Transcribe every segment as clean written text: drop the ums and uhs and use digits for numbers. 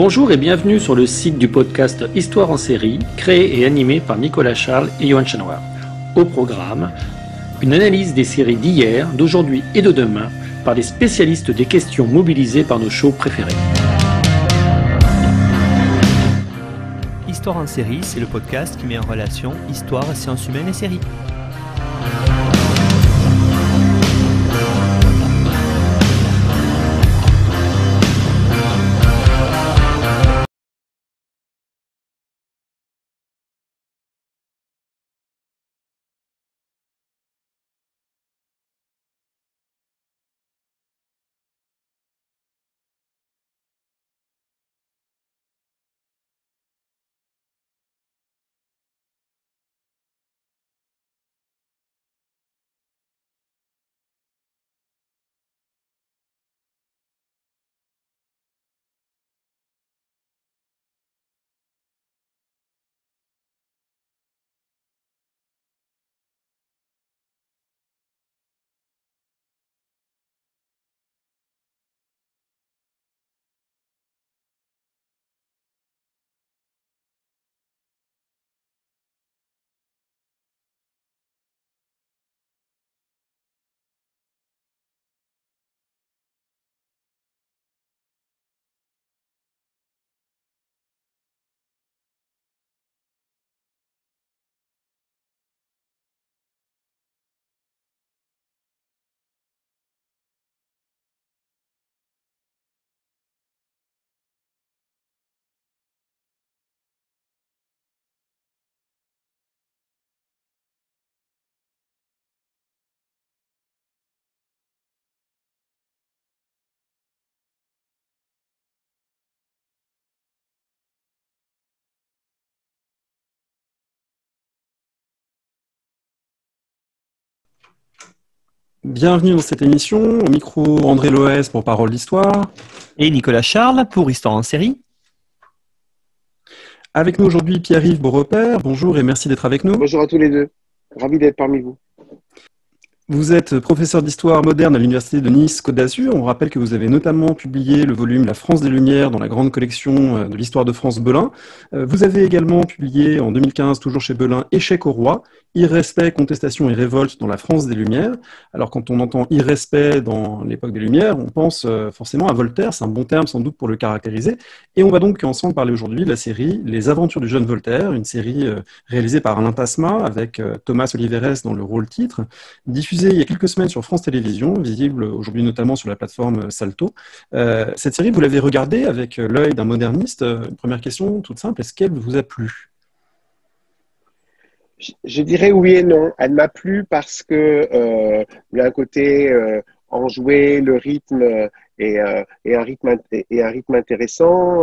Bonjour et bienvenue sur le site du podcast Histoire en série, créé et animé par Nicolas Charles et Johan Chanoir. Au programme, une analyse des séries d'hier, d'aujourd'hui et de demain par les spécialistes des questions mobilisées par nos shows préférés. Histoire en série, c'est le podcast qui met en relation histoire, sciences humaines et séries. Bienvenue dans cette émission, au micro André Loès pour Parole d'Histoire. Et Nicolas Charles pour Histoire en série. Avec nous aujourd'hui Pierre-Yves Beaurepaire, bonjour et merci d'être avec nous. Bonjour à tous les deux, ravi d'être parmi vous. Vous êtes professeur d'histoire moderne à l'Université de Nice Côte d'Azur. On rappelle que vous avez notamment publié le volume La France des Lumières dans la grande collection de l'histoire de France Belin. Vous avez également publié en 2015, toujours chez Belin, Échec au roi, irrespect, contestation et révolte dans la France des Lumières. Alors quand on entend irrespect dans l'époque des Lumières, on pense forcément à Voltaire, c'est un bon terme sans doute pour le caractériser. Et on va donc ensemble parler aujourd'hui de la série Les Aventures du jeune Voltaire, une série réalisée par Alain Tasma avec Thomas Oliveres dans le rôle titre, diffusée il y a quelques semaines sur France Télévisions, visible aujourd'hui notamment sur la plateforme Salto. Cette série, vous l'avez regardée avec l'œil d'un moderniste. Une première question toute simple, est-ce qu'elle vous a plu ? Je dirais oui et non. Elle m'a plu parce que il y a un côté enjoué, le rythme et un rythme intéressant.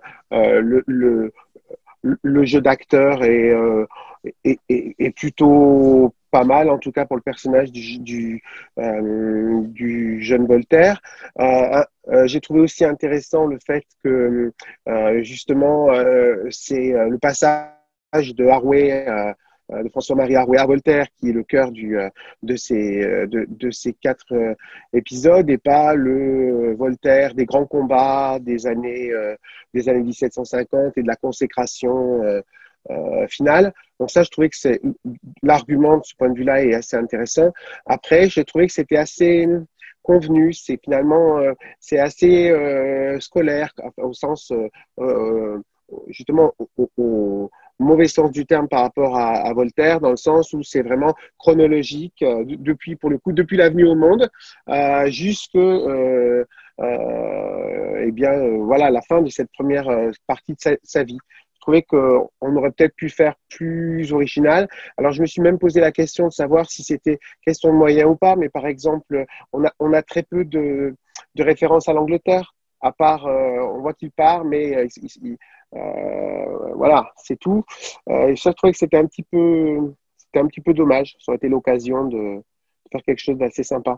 Le jeu d'acteur est plutôt pas mal, en tout cas pour le personnage du jeune Voltaire. J'ai trouvé aussi intéressant le fait que justement c'est le passage de Harvey de François-Marie Harvey à Voltaire, qui est le cœur de ces quatre épisodes, et pas le Voltaire des grands combats des années 1750 et de la consécration finale. Donc ça, je trouvais que l'argument de ce point de vue-là est assez intéressant. Après, j'ai trouvé que c'était assez convenu, c'est finalement c'est assez scolaire au sens justement au mauvais sens du terme par rapport à Voltaire, dans le sens où c'est vraiment chronologique depuis la venue au monde jusque voilà la fin de cette première partie de sa vie. Je trouvais qu'on aurait peut-être pu faire plus original. Alors, je me suis même posé la question de savoir si c'était question de moyens ou pas, mais par exemple, on a très peu de références à l'Angleterre, à part, on voit qu'il part, mais voilà, c'est tout. Et ça, je trouvais que c'était un petit peu dommage. Ça aurait été l'occasion de faire quelque chose d'assez sympa.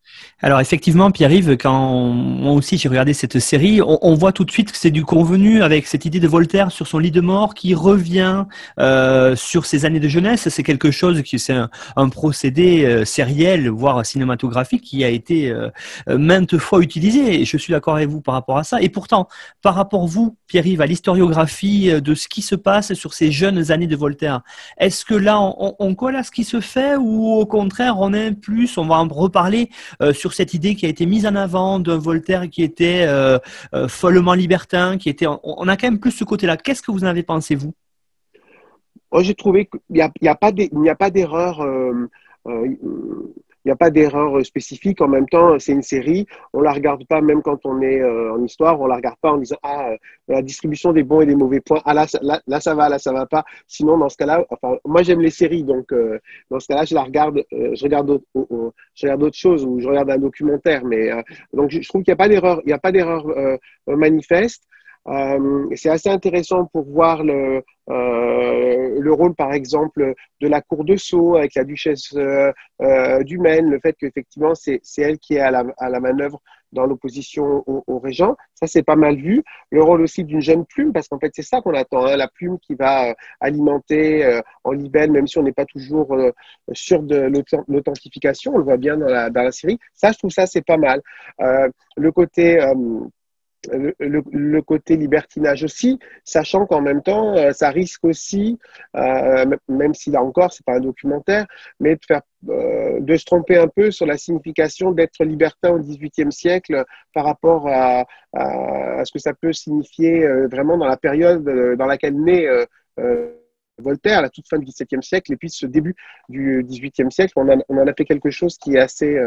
Alors effectivement, Pierre-Yves, quand moi aussi j'ai regardé cette série, on voit tout de suite que c'est du convenu avec cette idée de Voltaire sur son lit de mort qui revient sur ses années de jeunesse. C'est quelque chose c'est un procédé sériel, voire cinématographique, qui a été maintes fois utilisé. Et je suis d'accord avec vous par rapport à ça. Et pourtant, par rapport vous, Pierre-Yves, à l'historiographie de ce qui se passe sur ces jeunes années de Voltaire, est-ce que là on colle à ce qui se fait ou au contraire on est plus, on va en reparler sur cette idée qui a été mise en avant d'un Voltaire qui était follement libertin, qui était, on a quand même plus ce côté-là. Qu'est-ce que vous en avez pensé, vous? Moi, j'ai trouvé qu'il n'y a pas d'erreur. Il n'y a pas d'erreur spécifique. En même temps, c'est une série. On la regarde pas, même quand on est en histoire, on la regarde pas en disant la distribution des bons et des mauvais points. Ah là ça va pas. Sinon dans ce cas-là, enfin moi j'aime les séries, donc dans ce cas-là je la regarde, je regarde autre chose ou je regarde un documentaire. Mais donc je trouve qu'il n'y a pas d'erreur, il y a pas d'erreur manifeste. C'est assez intéressant pour voir le rôle, par exemple, de la cour de Sceaux avec la duchesse du Maine, le fait qu'effectivement, c'est elle qui est à la manœuvre dans l'opposition au régent. Ça, c'est pas mal vu. Le rôle aussi d'une jeune plume, parce qu'en fait, c'est ça qu'on attend, hein, la plume qui va alimenter en libelle, même si on n'est pas toujours sûr de l'authentification. On le voit bien dans la série. Ça, je trouve ça, c'est pas mal. Le côté le côté libertinage aussi, sachant qu'en même temps, ça risque aussi, même si là encore, c'est pas un documentaire, mais de se tromper un peu sur la signification d'être libertin au XVIIIe siècle par rapport à ce que ça peut signifier vraiment dans la période dans laquelle naît Voltaire, à la toute fin du XVIIe siècle, et puis ce début du XVIIIe siècle, on en a fait quelque chose qui est assez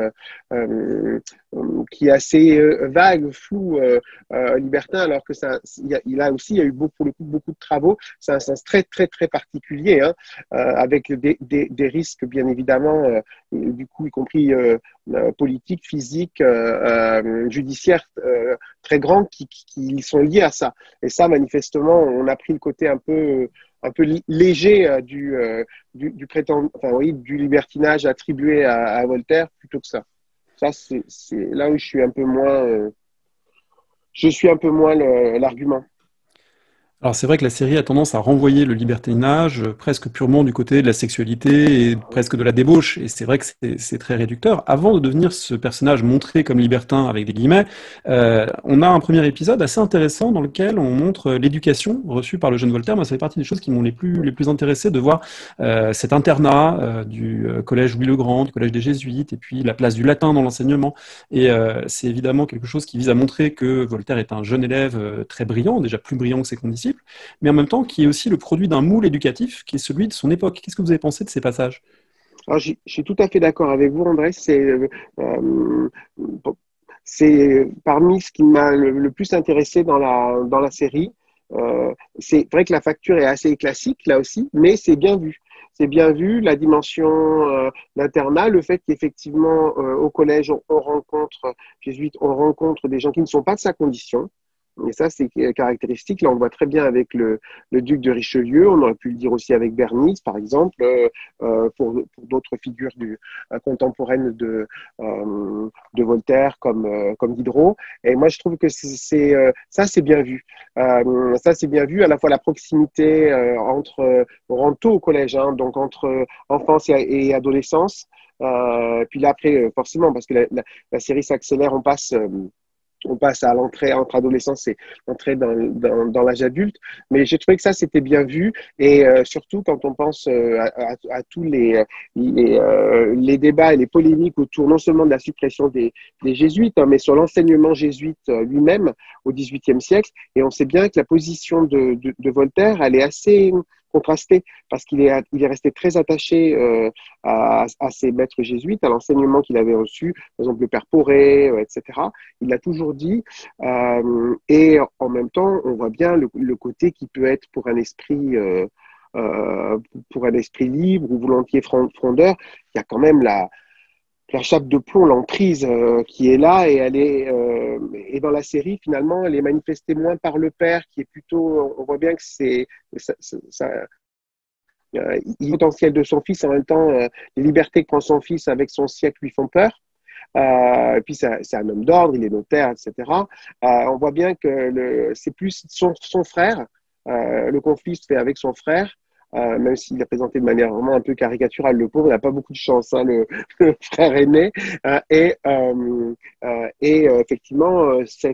vague, flou, libertin, alors que il y a eu pour le coup beaucoup de travaux. C'est un sens très très très particulier, hein, avec des risques bien évidemment, du coup y compris politiques, physiques, judiciaires très grands qui sont liés à ça. Et ça, manifestement, on a pris le côté un peu léger enfin, oui, du libertinage attribué à Voltaire plutôt que ça. Ça, c'est là où je suis un peu moins l'argument. Alors c'est vrai que la série a tendance à renvoyer le libertinage presque purement du côté de la sexualité et presque de la débauche, et c'est vrai que c'est très réducteur. Avant de devenir ce personnage montré comme libertin avec des guillemets, on a un premier épisode assez intéressant dans lequel on montre l'éducation reçue par le jeune Voltaire. Moi, ça fait partie des choses qui m'ont les plus intéressé de voir cet internat du collège Louis-le-Grand, du collège des Jésuites, et puis la place du latin dans l'enseignement. Et c'est évidemment quelque chose qui vise à montrer que Voltaire est un jeune élève très brillant, déjà plus brillant que ses condisciples, mais en même temps qui est aussi le produit d'un moule éducatif qui est celui de son époque. Qu'est-ce que vous avez pensé de ces passages? Alors, je suis tout à fait d'accord avec vous, André. C'est parmi ce qui m'a le plus intéressé dans la série. C'est vrai que la facture est assez classique là aussi, mais c'est bien vu. C'est bien vu, la dimension d'internat, le fait qu'effectivement au collège on rencontre jésuite, on rencontre des gens qui ne sont pas de sa condition. Et ça, c'est caractéristique. Là, on le voit très bien avec le duc de Richelieu. On aurait pu le dire aussi avec Bernice, par exemple, pour d'autres figures contemporaines de Voltaire, comme Diderot. Et moi, je trouve que ça, c'est bien vu. Ça, c'est bien vu, à la fois la proximité on rentre tôt au collège, hein, donc entre enfance et adolescence. Puis là, après, forcément, parce que la série s'accélère, on passe à l'entrée entre adolescence et l'entrée dans l'âge adulte. Mais j'ai trouvé que ça, c'était bien vu. Et surtout, quand on pense à tous les débats et les polémiques autour non seulement de la suppression des jésuites, hein, mais sur l'enseignement jésuite lui-même au XVIIIe siècle. Et on sait bien que la position de Voltaire, elle est assez contrastée parce qu'il est resté très attaché à ses maîtres jésuites, à l'enseignement qu'il avait reçu, par exemple le père Poré, etc. Il l'a toujours dit, et en même temps, on voit bien le côté qui peut être pour un esprit libre ou volontiers frondeur. Il y a quand même la chape de plomb, l'emprise qui est là, et elle est et dans la série finalement, elle est manifestée moins par le père, qui est plutôt, on voit bien que le potentiel de son fils, en même temps, les libertés que prend son fils avec son siècle lui font peur. Et puis c'est un homme d'ordre, il est notaire, etc. On voit bien que c'est plus son frère. Le conflit se fait avec son frère. Même s'il est présenté de manière vraiment un peu caricaturale, le pauvre, il n'a pas beaucoup de chance, hein, le frère aîné. Effectivement,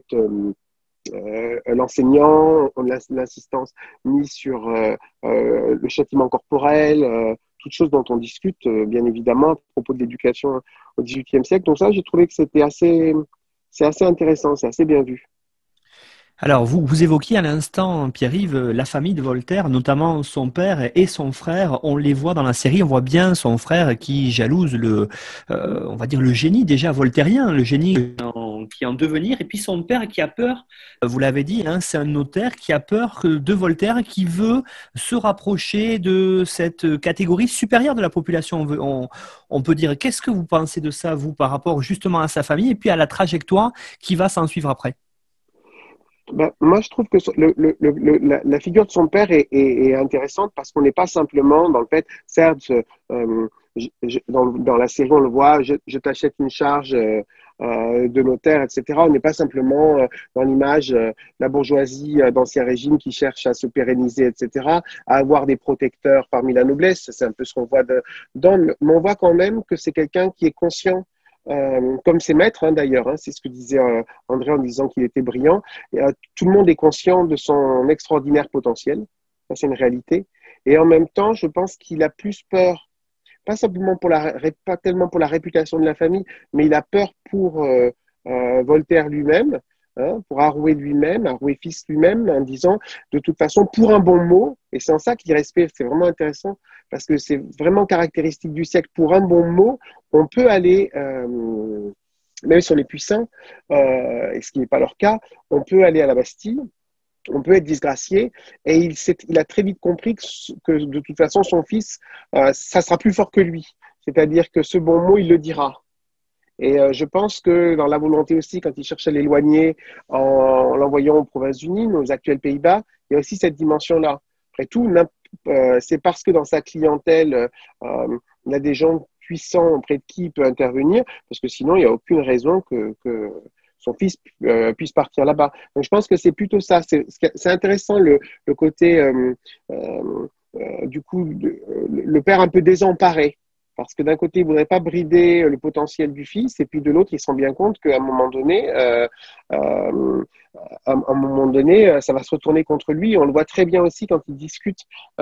l'enseignant, l'insistance mise sur le châtiment corporel, toutes choses dont on discute, bien évidemment, à propos de l'éducation au XVIIIe siècle. Donc ça, j'ai trouvé que c'est assez intéressant, c'est assez bien vu. Alors, vous évoquiez à l'instant, Pierre-Yves, la famille de Voltaire, notamment son père et son frère. On les voit dans la série, on voit bien son frère qui jalouse on va dire le génie déjà voltairien, le génie qui est en devenir, et puis son père qui a peur, vous l'avez dit, hein, c'est un notaire qui a peur de Voltaire, qui veut se rapprocher de cette catégorie supérieure de la population. On peut dire, qu'est-ce que vous pensez de ça, vous, par rapport justement à sa famille et puis à la trajectoire qui va s'en suivre après? Ben, moi, je trouve que la figure de son père est intéressante parce qu'on n'est pas simplement dans le fait, certes, dans la série, on le voit, je t'achète une charge de notaire, etc. On n'est pas simplement dans l'image de la bourgeoisie d'Ancien Régime qui cherche à se pérenniser, etc., à avoir des protecteurs parmi la noblesse. C'est un peu ce qu'on voit mais on voit quand même que c'est quelqu'un qui est conscient comme ses maîtres, hein, d'ailleurs, hein, c'est ce que disait André en disant qu'il était brillant. Et, tout le monde est conscient de son extraordinaire potentiel, ça c'est une réalité. Et en même temps, je pense qu'il a plus peur, pas tellement pour la réputation de la famille, mais il a peur pour Voltaire lui-même, hein, pour Arouet lui-même, Arouet fils lui-même, en disant de toute façon, pour un bon mot, et c'est en ça qu'il respire, c'est vraiment intéressant, parce que c'est vraiment caractéristique du siècle, pour un bon mot, on peut aller, même si on est puissant, et ce qui n'est pas leur cas, on peut aller à la Bastille, on peut être disgracié, et il a très vite compris que de toute façon, son fils, ça sera plus fort que lui. C'est-à-dire que ce bon mot, il le dira. Et je pense que dans la volonté aussi, quand il cherche à l'éloigner en l'envoyant aux Provinces-Unies, aux actuels Pays-Bas, il y a aussi cette dimension-là. Après tout, c'est parce que dans sa clientèle, il a des gens puissants auprès de qui il peut intervenir, parce que sinon, il n'y a aucune raison que son fils puisse partir là-bas. Donc, je pense que c'est plutôt ça. C'est intéressant le côté, du coup, le père un peu désemparé. Parce que d'un côté, il ne voudrait pas brider le potentiel du fils, et puis de l'autre, il se rend bien compte qu'à un moment donné, ça va se retourner contre lui. On le voit très bien aussi quand il discute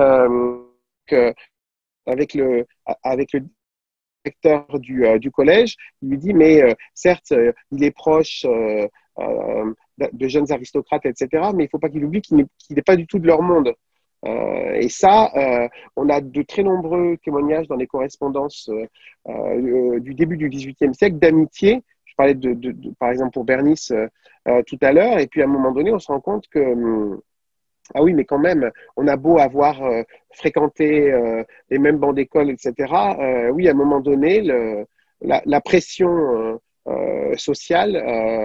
avec le directeur du collège. Il lui dit, mais certes, il est proche de jeunes aristocrates, etc., mais il ne faut pas qu'il oublie qu'il n'est pas du tout de leur monde. Et ça, on a de très nombreux témoignages dans les correspondances du début du XVIIIe siècle d'amitié. Je parlais par exemple pour Bernice tout à l'heure, et puis à un moment donné, on se rend compte que ah oui, mais quand même, on a beau avoir fréquenté les mêmes bancs d'école, etc. Oui, à un moment donné, la pression sociale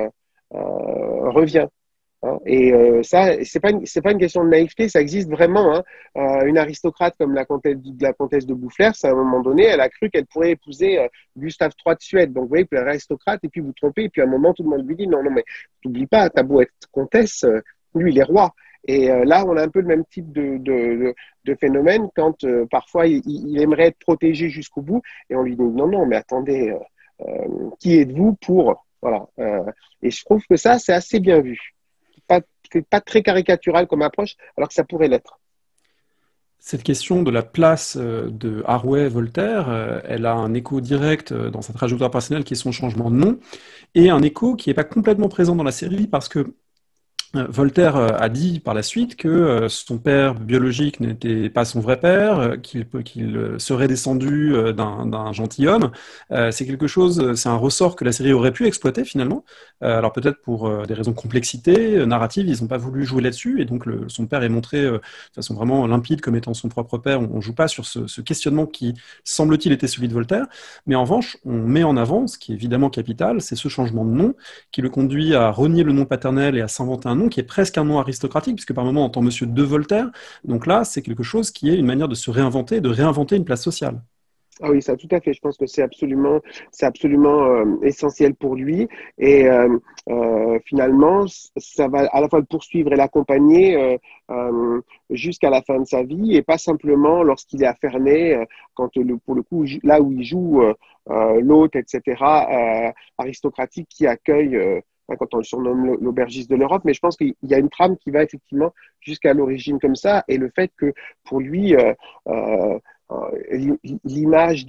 revient. Hein. Et ça, c'est pas une question de naïveté, ça existe vraiment. Hein. Une aristocrate comme la comtesse de Boufflers, à un moment donné, elle a cru qu'elle pourrait épouser Gustave III de Suède. Donc, vous voyez, vous êtes aristocrate et puis vous trompez. Et puis à un moment, tout le monde lui dit non, non, mais t'oublies pas, t'as beau être comtesse, lui, il est roi. Et là, on a un peu le même type de phénomène quand parfois il aimerait être protégé jusqu'au bout et on lui dit non, non, mais attendez, qui êtes-vous pour. Voilà. Et je trouve que ça, c'est assez bien vu. Pas très caricatural comme approche, alors que ça pourrait l'être. Cette question de la place de Arouet-Voltaire, elle a un écho direct dans sa trajectoire personnelle qui est son changement de nom, et un écho qui n'est pas complètement présent dans la série parce que Voltaire a dit par la suite que son père biologique n'était pas son vrai père, qu'il serait descendu d'un gentilhomme. C'est quelque chose, c'est un ressort que la série aurait pu exploiter finalement. Alors peut-être pour des raisons de complexité narrative, ils n'ont pas voulu jouer là-dessus, et donc son père est montré de façon vraiment limpide comme étant son propre père. On ne joue pas sur ce questionnement qui, semble-t-il, était celui de Voltaire, mais en revanche, on met en avant, ce qui est évidemment capital, c'est ce changement de nom qui le conduit à renier le nom paternel et à s'inventer un nom qui est presque un nom aristocratique, puisque par moment on entend Monsieur de Voltaire. Donc là, c'est quelque chose qui est une manière de se réinventer, de réinventer une place sociale. Ah oui, ça, tout à fait. Je pense que c'est absolument essentiel pour lui. Et finalement, ça va à la fois le poursuivre et l'accompagner jusqu'à la fin de sa vie, et pas simplement lorsqu'il est à Ferney, pour le coup, là où il joue l'hôte, etc., aristocratique qui accueille. Quand on le surnomme l'aubergiste de l'Europe, mais je pense qu'il y a une trame qui va effectivement jusqu'à l'origine comme ça, et le fait que pour lui, euh, l'image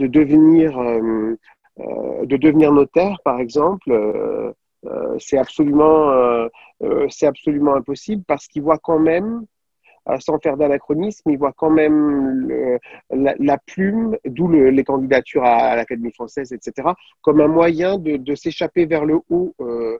de devenir notaire, par exemple, c'est absolument impossible parce qu'il voit quand même, sans faire d'anachronisme, il voit quand même la plume, d'où les candidatures à l'Académie française, etc., comme un moyen de s'échapper vers le haut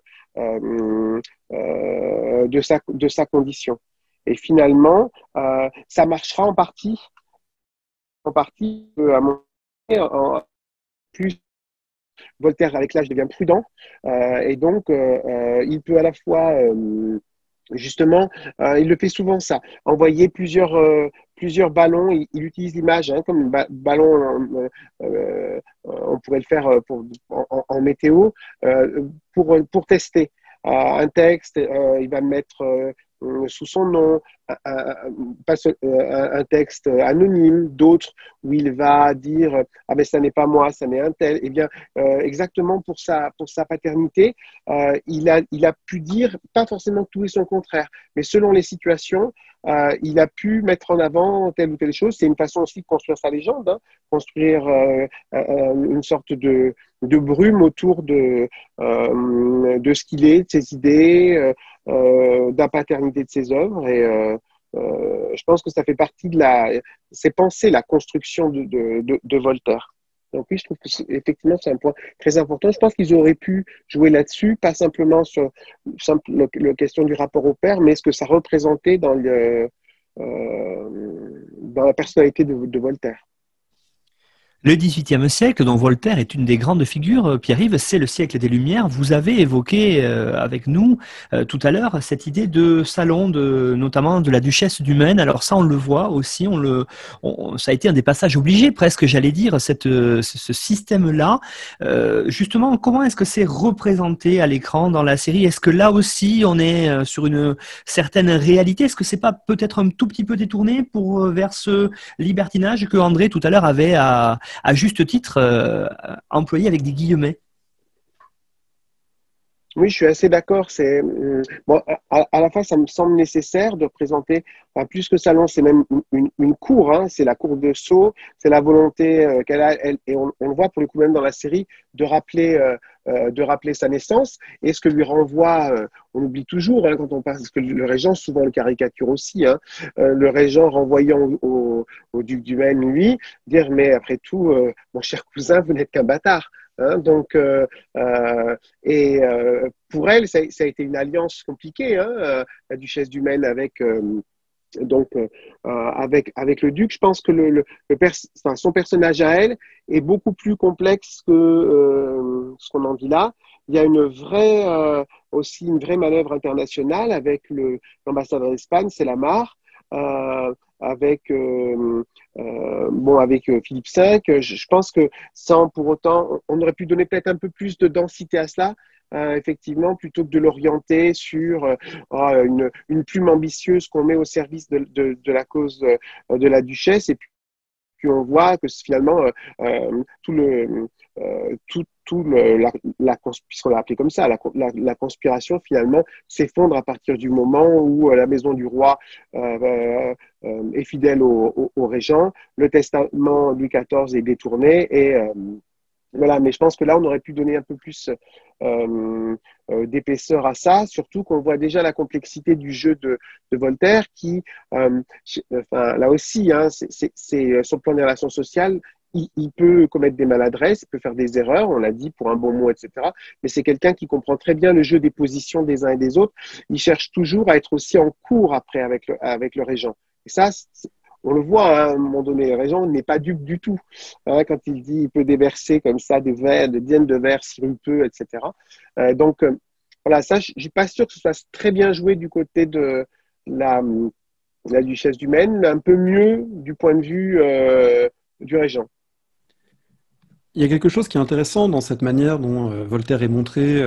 de sa condition. Et finalement, ça marchera en partie, à mon avis, plus Voltaire avec l'âge devient prudent, et donc il peut à la fois justement, il le fait souvent ça, envoyer plusieurs ballons. Il utilise l'image comme ballon, on pourrait le faire en météo, pour tester un texte. Il va mettre sous son nom, un texte anonyme, d'autres où il va dire ah mais ça n'est pas moi, ça n'est un tel. Eh bien, exactement pour sa paternité, il a pu dire, pas forcément tout et son contraire, mais selon les situations, il a pu mettre en avant telle ou telle chose. C'est une façon aussi de construire sa légende, construire une sorte de brume autour de ce qu'il est, de ses idées, de la paternité de ses œuvres. Et je pense que ça fait partie c'est penser la construction de Voltaire. Donc oui, je trouve que effectivement, c'est un point très important. Je pense qu'ils auraient pu jouer là-dessus, pas simplement sur la question du rapport au père, mais ce que ça représentait dans la personnalité de Voltaire. Le XVIIIe siècle, dont Voltaire est une des grandes figures, Pierre-Yves, c'est le siècle des Lumières. Vous avez évoqué avec nous tout à l'heure cette idée de salon, notamment de la duchesse du Maine. Alors ça, on le voit aussi, ça a été un des passages obligés, presque, j'allais dire, ce système-là. Justement, comment est-ce que c'est représenté à l'écran dans la série? Est-ce que là aussi, on est sur une certaine réalité? Est-ce que c'est pas peut-être un tout petit peu détourné vers ce libertinage que André tout à l'heure avait à juste titre employé avec des guillemets? Oui, je suis assez d'accord. Bon, à la fin, ça me semble nécessaire de présenter, enfin, plus que salon, c'est même une cour. C'est la cour de Sceaux. C'est la volonté qu'elle a, et on le voit pour le coup même dans la série, de rappeler sa naissance. Et ce que lui renvoie, on oublie toujours quand on parle, parce que le régent souvent le caricature aussi. Le régent renvoyant au duc du Maine, lui, dire mais après tout, mon cher cousin, vous n'êtes qu'un bâtard. Donc, et pour elle, ça a été une alliance compliquée, la duchesse du Maine avec le duc. Je pense que son personnage à elle est beaucoup plus complexe que ce qu'on en dit là. Il y a aussi une vraie manœuvre internationale avec l'ambassadeur d'Espagne, c'est Lamar, avec Philippe V. Je pense que sans pour autant, on aurait pu donner peut-être un peu plus de densité à cela. Effectivement, plutôt que de l'orienter sur une plume ambitieuse qu'on met au service de la cause de la duchesse. Et puis on voit que finalement, puisqu'on l'a appelé comme ça, la conspiration finalement s'effondre à partir du moment où la maison du roi est fidèle au régent, le testament Louis XIV est détourné, et voilà. Mais je pense que là, on aurait pu donner un peu plus d'épaisseur à ça, surtout qu'on voit déjà la complexité du jeu de Voltaire qui, là aussi, c'est sur le plan des relations sociales, il peut commettre des maladresses, il peut faire des erreurs, on l'a dit, pour un bon mot, etc. Mais c'est quelqu'un qui comprend très bien le jeu des positions des uns et des autres. Il cherche toujours à être aussi en cours après avec le régent. Et ça, on le voit à un moment donné, le régent n'est pas dupe du tout. Quand il dit il peut déverser comme ça des dizaines de vers sirupeux, etc. Donc, voilà, ça, je ne suis pas sûr que ce soit très bien joué du côté de la, la duchesse du Maine, mais un peu mieux du point de vue du régent. Il y a quelque chose qui est intéressant dans cette manière dont Voltaire est montré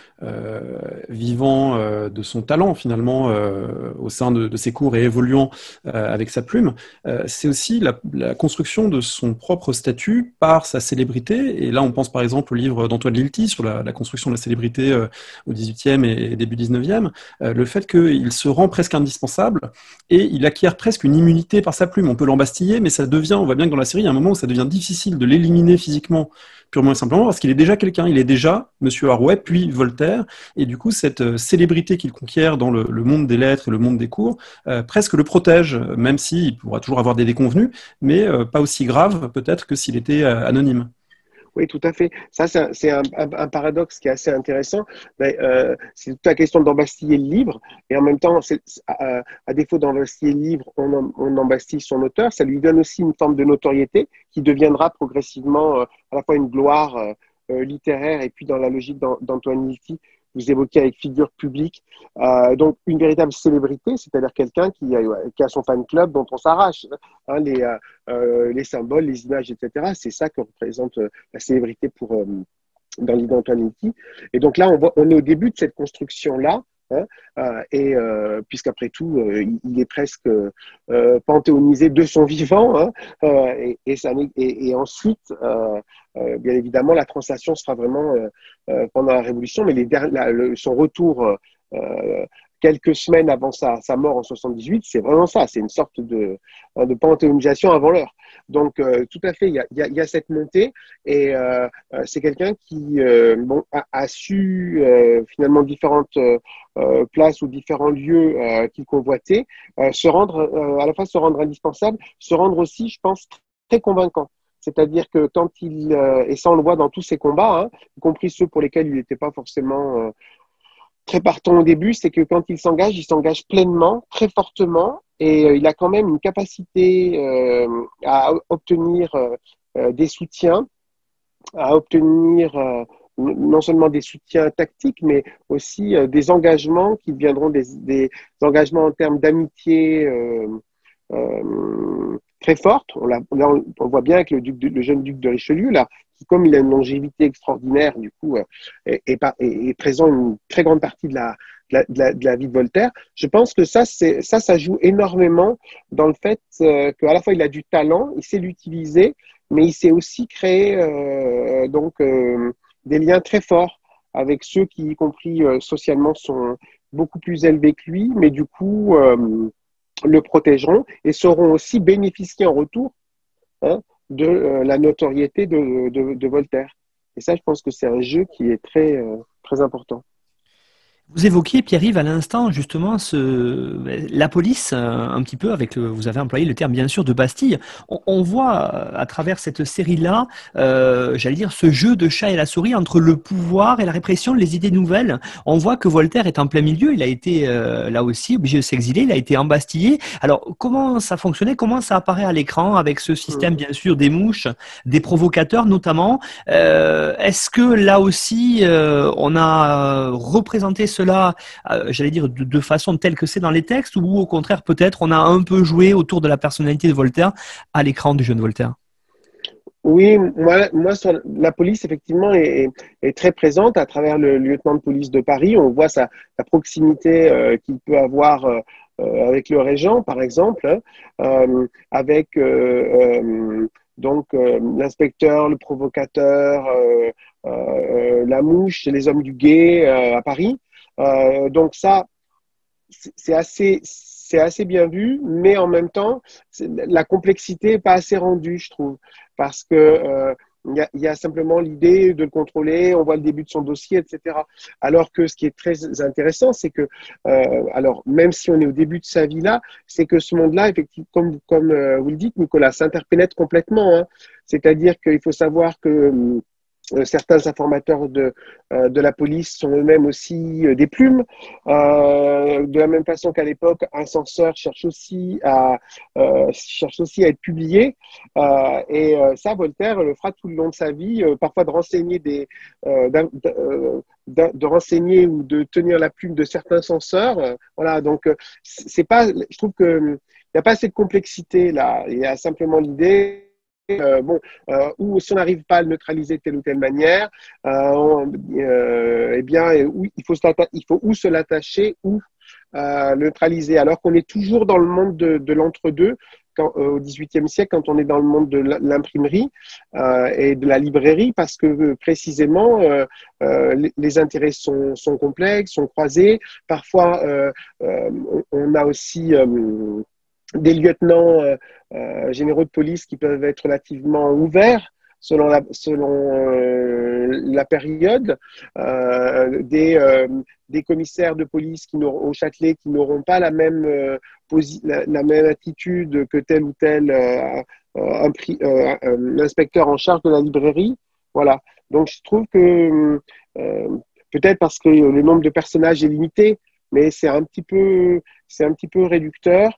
vivant de son talent finalement au sein de ses cours et évoluant avec sa plume. C'est aussi la construction de son propre statut par sa célébrité. Et là, on pense par exemple au livre d'Antoine Lilti sur la construction de la célébrité au XVIIIe et début XIXe. Le fait qu'il se rend presque indispensable et il acquiert presque une immunité par sa plume. On peut l'embastiller, mais ça devient, on voit bien que dans la série, il y a un moment où ça devient difficile de l'éliminer physiquement purement et simplement parce qu'il est déjà quelqu'un, il est déjà Monsieur Arouet, puis Voltaire, et du coup cette célébrité qu'il conquiert dans le monde des lettres et le monde des cours, presque le protège, même s'il pourra toujours avoir des déconvenus, mais pas aussi grave peut-être que s'il était anonyme. Oui, tout à fait. Ça, c'est un paradoxe qui est assez intéressant. Mais, c'est toute la question d'embastiller le livre. Et en même temps, à défaut d'embastiller le livre, on embastille son auteur. Ça lui donne aussi une forme de notoriété qui deviendra progressivement à la fois une gloire littéraire et puis dans la logique d'Antoine Lilti, vous évoquez avec figure publique. Donc, une véritable célébrité, c'est-à-dire quelqu'un qui a son fan club dont on s'arrache. Hein, les symboles, les images, etc. C'est ça que représente la célébrité dans l'idée d'Antoine Lilti. Et donc là, on est au début de cette construction-là. Hein, puisqu'après tout, il est presque panthéonisé de son vivant. Hein, et ensuite, bien évidemment, la translation sera vraiment pendant la Révolution, mais son retour quelques semaines avant sa mort en 78, c'est vraiment ça, c'est une sorte de panthéonisation avant l'heure. Donc, tout à fait, il y a cette montée, et c'est quelqu'un qui a su finalement différentes places ou différents lieux qu'il convoitait, à la fois se rendre indispensable, se rendre aussi, je pense, très convaincant. C'est-à-dire que quand et ça on le voit dans tous ses combats, hein, y compris ceux pour lesquels il n'était pas forcément très partant au début, c'est que quand il s'engage pleinement, très fortement, et il a quand même une capacité à obtenir des soutiens, à obtenir non seulement des soutiens tactiques, mais aussi des engagements qui deviendront des engagements en termes d'amitié très forte. On voit bien avec le jeune duc de Richelieu, là, qui, comme il a une longévité extraordinaire, du coup, est présent une très grande partie de la vie de Voltaire. Je pense que ça joue énormément dans le fait qu'à la fois il a du talent, il sait l'utiliser, mais il sait aussi créer des liens très forts avec ceux qui, y compris socialement, sont beaucoup plus élevés que lui, mais du coup le protégeront et sauront aussi bénéficier en retour, hein, de la notoriété de Voltaire. Et ça, je pense que c'est un jeu qui est très important. Vous évoquiez, Pierre-Yves, à l'instant, justement, la police, un petit peu, vous avez employé le terme, bien sûr, de Bastille. On voit, à travers cette série-là, j'allais dire, ce jeu de chat et la souris entre le pouvoir et la répression, les idées nouvelles. On voit que Voltaire est en plein milieu. Il a été, là aussi, obligé de s'exiler. Il a été embastillé. Alors, comment ça fonctionnait? Comment ça apparaît à l'écran avec ce système, bien sûr, des mouches, des provocateurs, notamment? Est-ce que, là aussi, on a représenté cela, j'allais dire, de façon telle que c'est dans les textes, ou au contraire, peut-être, on a un peu joué autour de la personnalité de Voltaire à l'écran du jeune Voltaire? Oui, moi sur la police, effectivement, est très présente à travers le lieutenant de police de Paris. On voit la proximité qu'il peut avoir avec le régent, par exemple, avec l'inspecteur, le provocateur, la mouche, les hommes du guet à Paris. Donc ça, c'est assez bien vu, mais en même temps, la complexité n'est pas assez rendue, je trouve, parce que il y a simplement l'idée de le contrôler, on voit le début de son dossier, etc. Alors que ce qui est très intéressant, c'est que, alors même si on est au début de sa vie là, c'est que ce monde-là, effectivement, comme vous le dites, Nicolas, s'interpénètre complètement. Hein. C'est-à-dire qu'il faut savoir que certains informateurs de la police sont eux-mêmes aussi des plumes. De la même façon qu'à l'époque, un censeur cherche aussi à être publié. Ça, Voltaire le fera tout le long de sa vie, parfois de renseigner de renseigner ou de tenir la plume de certains censeurs. Voilà, donc c'est pas, je trouve que il n'y a pas assez de complexité là. Il y a simplement l'idée ou si on n'arrive pas à le neutraliser de telle ou telle manière, eh bien, il faut ou se l'attacher ou neutraliser. Alors qu'on est toujours dans le monde de l'entre-deux, au XVIIIe siècle, quand on est dans le monde de l'imprimerie et de la librairie, parce que précisément, les intérêts sont complexes, sont croisés. Parfois, on a aussi des lieutenants généraux de police qui peuvent être relativement ouverts selon la période, des commissaires de police au Châtelet qui n'auront pas la même attitude que tel ou tel inspecteur en charge de la librairie. Voilà. Donc je trouve que peut-être parce que le nombre de personnages est limité, mais c'est un petit peu réducteur.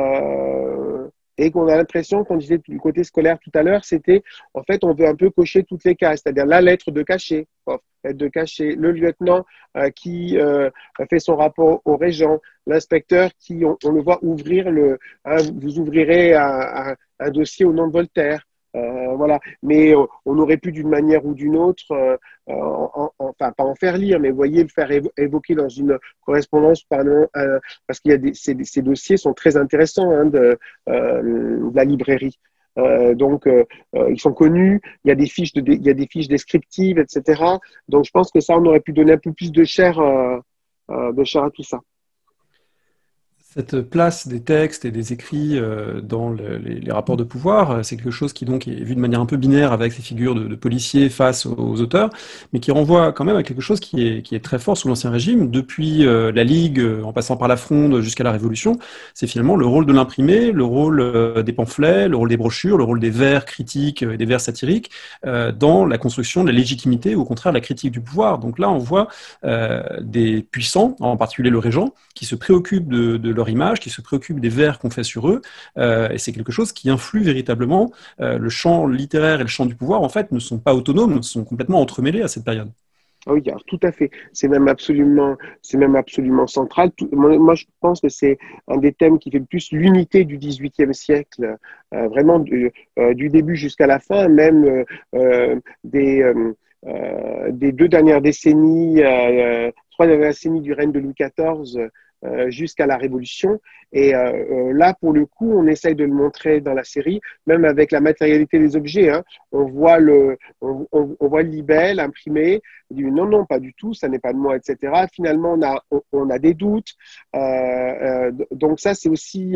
Et qu'on a l'impression, qu'on disait du côté scolaire tout à l'heure, c'était, en fait, on veut un peu cocher toutes les cases, c'est-à-dire la lettre de cachet, le lieutenant qui fait son rapport au régent, l'inspecteur qui, on le voit ouvrir vous ouvrirez un dossier au nom de Voltaire. Voilà. Mais on aurait pu d'une manière ou d'une autre, enfin pas en faire lire, mais voyez, le faire évoquer dans une correspondance, parce qu'il y a ces dossiers sont très intéressants de la librairie. Donc, ils sont connus, il y a des fiches descriptives, etc. Donc, je pense que ça, on aurait pu donner un peu plus de chair à tout ça. Cette place des textes et des écrits dans les rapports de pouvoir, c'est quelque chose qui donc est vu de manière un peu binaire avec ces figures de policiers face aux auteurs, mais qui renvoie quand même à quelque chose qui est très fort sous l'Ancien Régime, depuis la Ligue, en passant par la Fronde jusqu'à la Révolution. C'est finalement le rôle de l'imprimé, le rôle des pamphlets, le rôle des brochures, le rôle des vers critiques et des vers satiriques dans la construction de la légitimité ou au contraire la critique du pouvoir. Donc là, on voit des puissants, en particulier le régent, qui se préoccupent de leur image, qui se préoccupent des vers qu'on fait sur eux, et c'est quelque chose qui influe véritablement. Le champ littéraire et le champ du pouvoir, en fait, ne sont pas autonomes, sont complètement entremêlés à cette période. Ah oui, alors, tout à fait. C'est même absolument central. Moi, je pense que c'est un des thèmes qui fait le plus l'unité du XVIIIe siècle, vraiment du début jusqu'à la fin, même des 2 dernières décennies, 3 dernières décennies du règne de Louis XIV. Jusqu'à la Révolution. Et là, pour le coup, on essaye de le montrer dans la série, même avec la matérialité des objets. Hein. On voit le libelle imprimé. On dit non, non, pas du tout, ça n'est pas de moi, etc. Finalement, on a des doutes. Donc ça, c'est aussi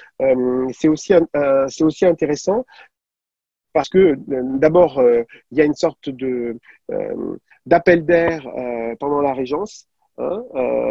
intéressant. Parce que d'abord, il y a une sorte d'appel d'air pendant la Régence. Hein,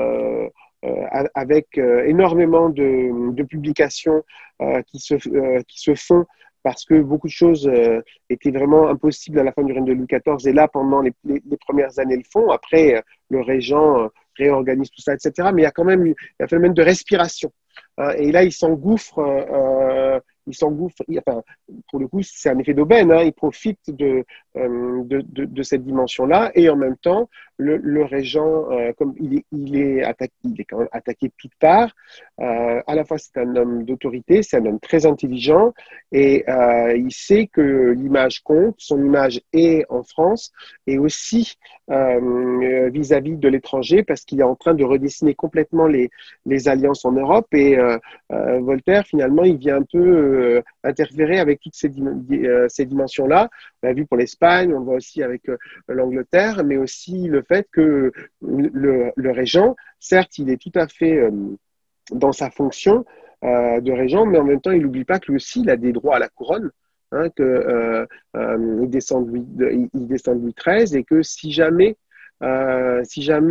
avec énormément de publications qui se font parce que beaucoup de choses étaient vraiment impossibles à la fin du règne de Louis XIV et là, pendant les premières années, le font. Après, le régent réorganise tout ça, etc. Mais il y a quand même un phénomène de respiration. Et là, il s'engouffre, enfin, pour le coup, c'est un effet d'aubaine, hein, il profite de cette dimension-là, et en même temps, le régent, comme il est quand même attaqué de toutes parts, à la fois c'est un homme d'autorité, c'est un homme très intelligent, et il sait que l'image compte, son image est en France, et aussi vis-à-vis de l'étranger, parce qu'il est en train de redessiner complètement les alliances en Europe, et Voltaire, finalement, il vient un peu interférer avec toutes ces dimensions-là. On l'a vu pour l'Espagne, on le voit aussi avec l'Angleterre, mais aussi le fait que le régent, certes, il est tout à fait dans sa fonction de régent, mais en même temps, il n'oublie pas que lui aussi, il a des droits à la couronne. Hein, il descend de Louis XIII, et que si jamais le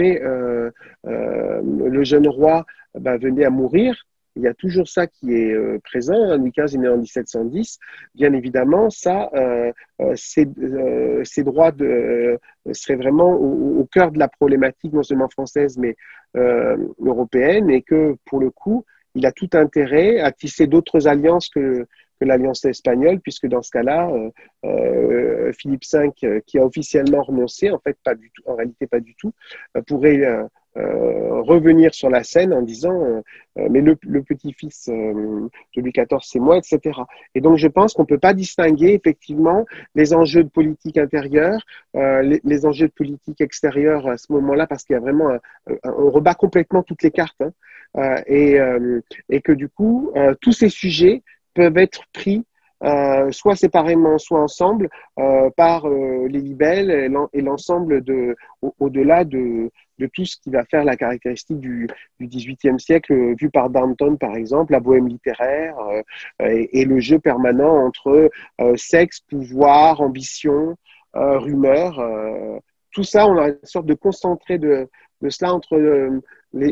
jeune roi venait à mourir, il y a toujours ça qui est présent. Hein. Louis XV est né en 1710. Bien évidemment, ça, ces droits seraient vraiment au cœur de la problématique, non seulement française, mais européenne, et que, pour le coup, il a tout intérêt à tisser d'autres alliances que l'alliance espagnole, puisque dans ce cas-là, Philippe V, qui a officiellement renoncé, en fait, pas du tout, en réalité pas du tout, pourrait revenir sur la scène en disant mais le petit-fils de Louis XIV, c'est moi, etc. Et donc, je pense qu'on ne peut pas distinguer effectivement les enjeux de politique intérieure, les enjeux de politique extérieure à ce moment-là, parce qu'il y a vraiment on rebat complètement toutes les cartes. Hein, et que du coup, tous ces sujets peuvent être pris soit séparément, soit ensemble par les libelles et l'ensemble au-delà de tout ce qui va faire la caractéristique du XVIIIe siècle, vu par Danton par exemple, la bohème littéraire et le jeu permanent entre sexe, pouvoir, ambition, rumeur. Tout ça, on a une sorte de concentré de cela entre les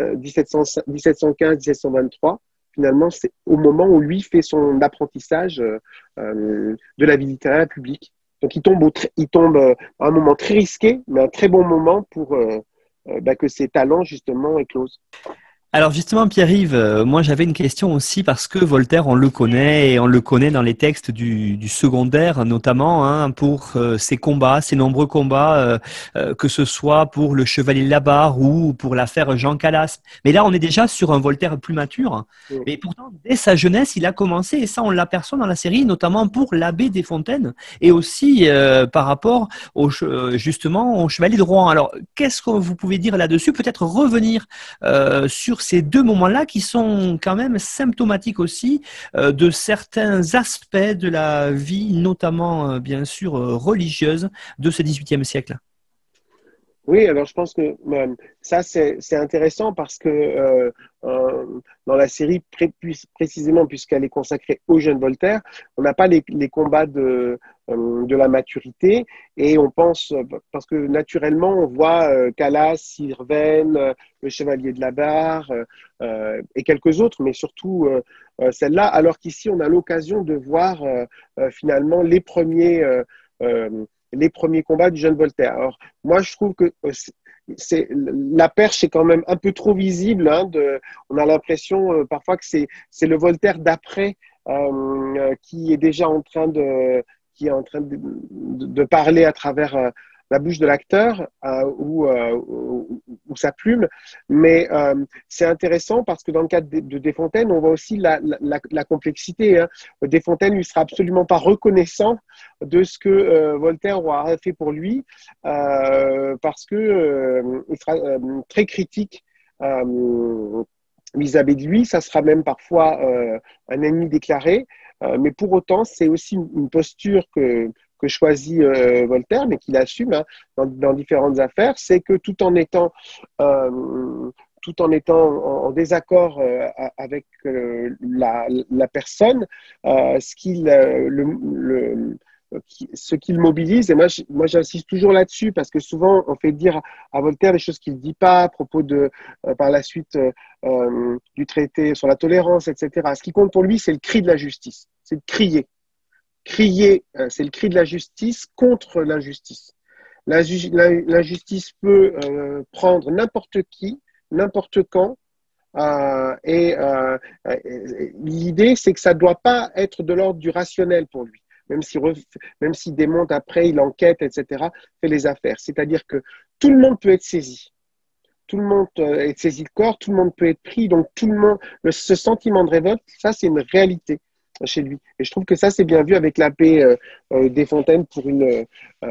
1715-1723. Finalement, c'est au moment où lui fait son apprentissage de la vie littéraire publique. Donc, il tombe à un moment très risqué, mais un très bon moment pour que ses talents, justement, éclosent. Alors justement, Pierre-Yves, moi j'avais une question aussi parce que Voltaire, on le connaît et on le connaît dans les textes du secondaire notamment hein, pour ses combats, ses nombreux combats, que ce soit pour le Chevalier de la Barre ou pour l'affaire Jean Calas. Mais là, on est déjà sur un Voltaire plus mature. Mais pourtant, dès sa jeunesse, il a commencé et ça, on l'aperçoit dans la série, notamment pour l'abbé Desfontaines et aussi par rapport justement au Chevalier de Rohan. Alors, qu'est-ce que vous pouvez dire là-dessus? Peut-être revenir sur ces deux moments-là qui sont quand même symptomatiques aussi de certains aspects de la vie, notamment bien sûr religieuse de ce XVIIIe siècle. Oui, alors je pense que ça, c'est intéressant parce que dans la série, précisément puisqu'elle est consacrée au jeune Voltaire, on n'a pas les combats de la maturité et on pense, parce que naturellement, on voit Calas, Sirven, le Chevalier de la Barre et quelques autres, mais surtout celle-là, alors qu'ici, on a l'occasion de voir finalement les premiers combats du jeune Voltaire. Alors, moi, je trouve que la perche est quand même un peu trop visible. Hein, on a l'impression parfois que c'est le Voltaire d'après qui est déjà en train de parler à travers la bouche de l'acteur ou sa plume. Mais c'est intéressant parce que dans le cadre de Desfontaines, on voit aussi la complexité. Hein. Desfontaines lui sera absolument pas reconnaissant de ce que Voltaire aura fait pour lui parce que il sera très critique vis-à-vis de lui. Ça sera même parfois un ennemi déclaré. Mais pour autant, c'est aussi une posture que choisit Voltaire, mais qu'il assume hein, dans différentes affaires, c'est que tout en étant en désaccord avec la personne, ce qu'il mobilise, et moi j'insiste toujours là-dessus, parce que souvent on fait dire à Voltaire des choses qu'il ne dit pas à propos de, par la suite du traité sur la tolérance, etc. Ce qui compte pour lui, c'est le cri de la justice, c'est de crier. Crier, c'est le cri de la justice contre l'injustice. L'injustice peut prendre n'importe qui, n'importe quand, l'idée, c'est que ça ne doit pas être de l'ordre du rationnel pour lui. Même s'il démonte après, il enquête, etc., fait les affaires. C'est-à-dire que tout le monde peut être saisi. Tout le monde est saisi de corps, tout le monde peut être pris. Donc, ce sentiment de révolte, ça, c'est une réalité chez lui. Et je trouve que ça, c'est bien vu avec l'abbé Desfontaines pour une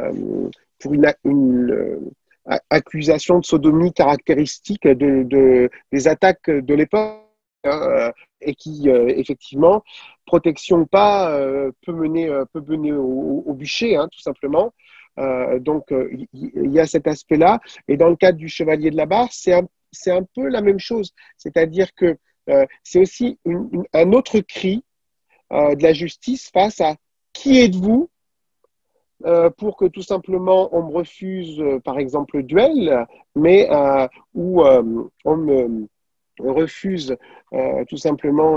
accusation de sodomie caractéristique des attaques de l'époque et qui, effectivement, protection ou pas, peut mener au bûcher, hein, tout simplement. Donc, il y a cet aspect-là. Et dans le cadre du Chevalier de la Barre, c'est un peu la même chose. C'est-à-dire que c'est aussi un autre cri de la justice face à qui êtes-vous pour que tout simplement on me refuse par exemple le duel, mais ou on me refuse tout simplement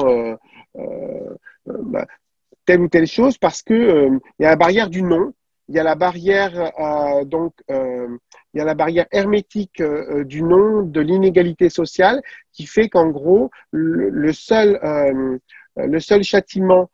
telle ou telle chose parce que il y a la barrière du non, il y a la barrière il y a la barrière hermétique du non, de l'inégalité sociale qui fait qu'en gros le seul châtiment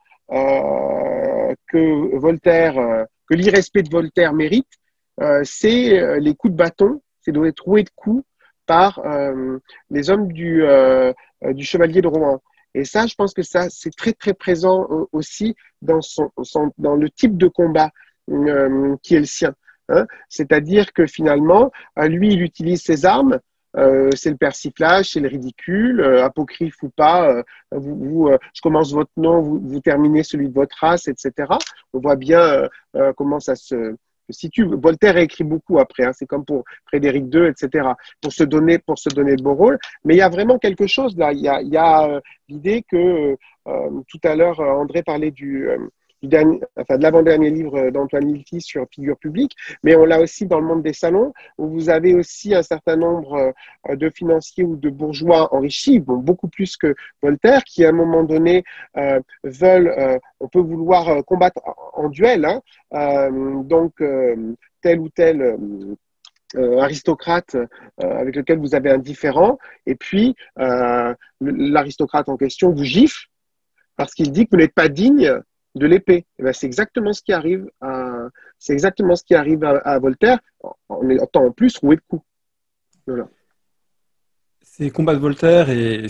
que l'irrespect de Voltaire mérite, c'est les coups de bâton, c'est doit être roué de coups par les hommes du Chevalier de Rohan. Et ça, je pense que ça, c'est très, très présent aussi dans le type de combat qui est le sien. Hein. C'est-à-dire que finalement, lui, il utilise ses armes, c'est le persiflage, c'est le ridicule, apocryphe ou pas, je commence votre nom, vous terminez celui de votre race, etc. On voit bien comment ça se situe. Voltaire a écrit beaucoup après, hein, c'est comme pour Frédéric II, etc., pour se donner le bon rôle. Mais il y a vraiment quelque chose là. Il y a l'idée que tout à l'heure, André parlait de l'avant-dernier livre d'Antoine Lilti sur figure publique, mais on l'a aussi dans le monde des salons, où vous avez aussi un certain nombre de financiers ou de bourgeois enrichis, bon, beaucoup plus que Voltaire, qui à un moment donné on peut vouloir combattre en duel, hein, donc tel ou tel aristocrate avec lequel vous avez un différend, et puis l'aristocrate en question vous gifle parce qu'il dit que vous n'êtes pas digne de l'épée. Et ben, c'est exactement ce qui arrive à Voltaire, en étant en plus roué de coups. Voilà. Ces combats de Voltaire et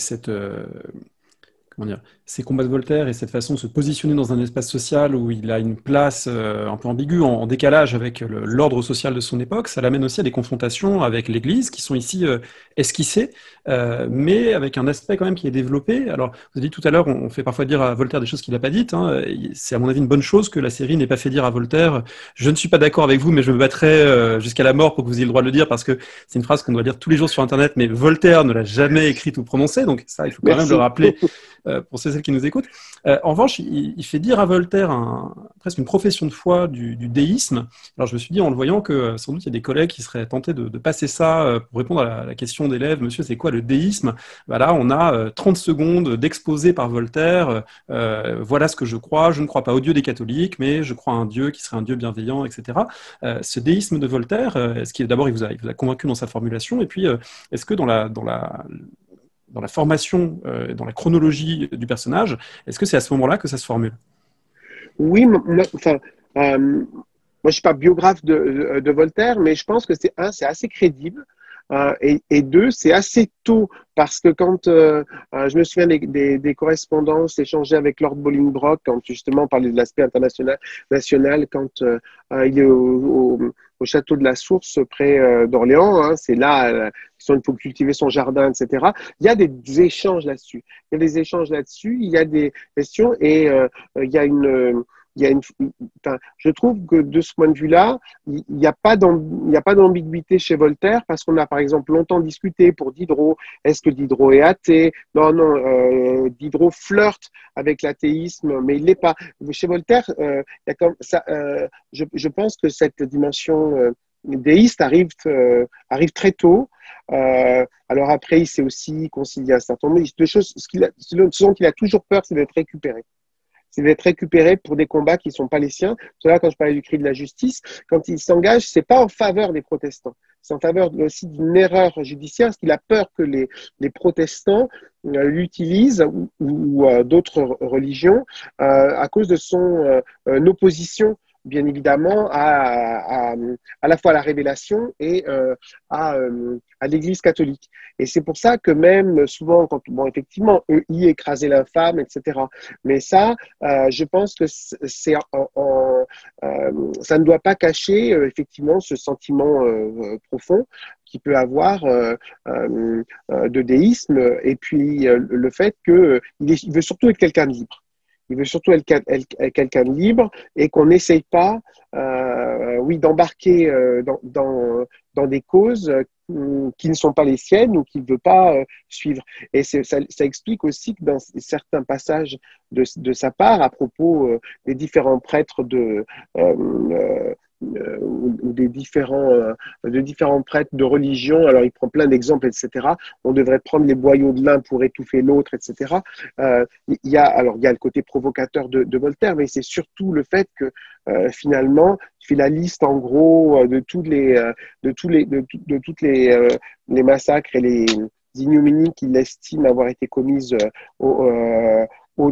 ces combats de Voltaire et cette façon de se positionner dans un espace social où il a une place un peu ambiguë, en décalage avec l'ordre social de son époque, ça l'amène aussi à des confrontations avec l'Église qui sont ici esquissées, mais avec un aspect quand même qui est développé. Alors, vous avez dit tout à l'heure, on fait parfois dire à Voltaire des choses qu'il n'a pas dites. Hein. C'est à mon avis une bonne chose que la série n'ait pas fait dire à Voltaire « Je ne suis pas d'accord avec vous, mais je me battrai jusqu'à la mort pour que vous ayez le droit de le dire » parce que c'est une phrase qu'on doit lire tous les jours sur Internet, mais Voltaire ne l'a jamais écrite ou prononcée, donc ça, il faut quand même le rappeler pour celles qui nous écoutent. En revanche, il fait dire à Voltaire presque une profession de foi du déisme. Alors je me suis dit en le voyant que sans doute il y a des collègues qui seraient tentés de passer ça pour répondre à la question d'élèves. Monsieur, c'est quoi le déisme? Là, on a 30 secondes d'exposé par Voltaire. Voilà ce que je crois. Je ne crois pas au Dieu des catholiques, mais je crois à un Dieu qui serait un Dieu bienveillant, etc. Ce déisme de Voltaire, est-ce qu'il d'abord il vous a convaincu dans sa formulation, et puis est-ce que dans la formation, dans la chronologie du personnage, est-ce que c'est à ce moment-là que ça se formule? Oui, moi, je suis pas biographe de Voltaire, mais je pense que c'est assez crédible. Et deux, c'est assez tôt, parce que quand je me souviens des correspondances échangées avec Lord Bolingbroke, quand justement on parlait de l'aspect national, quand il est au château de la Source près d'Orléans, hein, c'est là il faut cultiver son jardin, etc. Il y a des échanges là-dessus. Il y a des questions, et je trouve que de ce point de vue-là, il n'y a pas d'ambiguïté chez Voltaire, parce qu'on a par exemple longtemps discuté pour Diderot. Est-ce que Diderot est athée? Non, Diderot flirte avec l'athéisme, mais il l'est pas. Chez Voltaire, il y a comme ça. Je pense que cette dimension déiste arrive très tôt. Alors après, il s'est aussi concilié un certain nombre de choses. Ce dont il a toujours peur, c'est d'être récupéré. C'est d'être récupéré pour des combats qui ne sont pas les siens. C'est là, quand je parlais du cri de la justice, quand il s'engage, ce n'est pas en faveur des protestants. C'est en faveur aussi d'une erreur judiciaire, parce qu'il a peur que les protestants l'utilisent, ou d'autres religions, à cause de son opposition, bien évidemment, à la fois à la révélation et à l'Église catholique. Et c'est pour ça que même souvent, effectivement, EI écraser l'infâme, etc. Mais ça, je pense que ça ne doit pas cacher effectivement ce sentiment profond qui peut avoir de déisme, et puis le fait qu'il veut surtout être quelqu'un de libre. Il veut surtout être quelqu'un de libre, et qu'on n'essaye pas, d'embarquer dans des causes qui ne sont pas les siennes, ou qu'il ne veut pas suivre. Et ça explique aussi que dans certains passages de sa part, à propos des différents prêtres ou des différents prêtres de religion, alors il prend plein d'exemples, etc. On devrait prendre les boyaux de l'un pour étouffer l'autre, etc. Il y a le côté provocateur de Voltaire, mais c'est surtout le fait que finalement, il fait la liste en gros de toutes les massacres et les ignominies qu'il estime avoir été commises au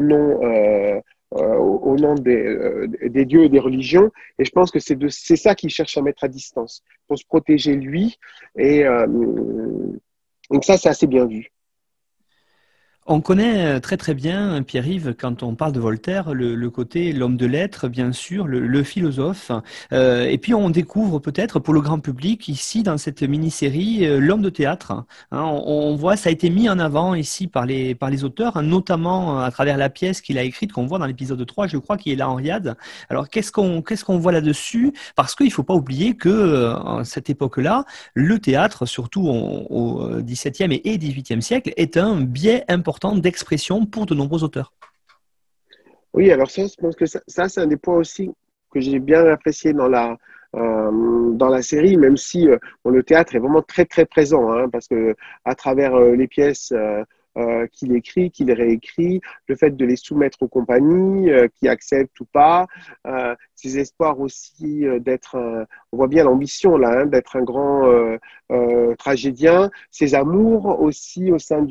nom des dieux et des religions. Et je pense que c'est ça qu'il cherche à mettre à distance, pour se protéger lui, et Donc ça, c'est assez bien vu. On connaît très très bien, Pierre-Yves, quand on parle de Voltaire, le côté l'homme de lettres, bien sûr, le philosophe. Et puis on découvre peut-être pour le grand public, ici dans cette mini-série, l'homme de théâtre. Hein, on voit, ça a été mis en avant ici par les auteurs, hein, notamment à travers la pièce qu'il a écrite, qu'on voit dans l'épisode 3, je crois, qui est là en Henriade. Alors qu'est-ce qu'on voit là-dessus? Parce qu'il ne faut pas oublier que à cette époque-là, le théâtre, surtout au XVIIe et XVIIIe siècle, est un biais important d'expression pour de nombreux auteurs. Oui, alors ça, je pense que ça c'est un des points aussi que j'ai bien apprécié dans la série, même si bon, le théâtre est vraiment très très présent, hein, parce que à travers les pièces qu'il écrit, qu'il réécrit, le fait de les soumettre aux compagnies, qui acceptent ou pas, ses espoirs aussi on voit bien l'ambition là, hein, d'être un grand tragédien, ses amours aussi au sein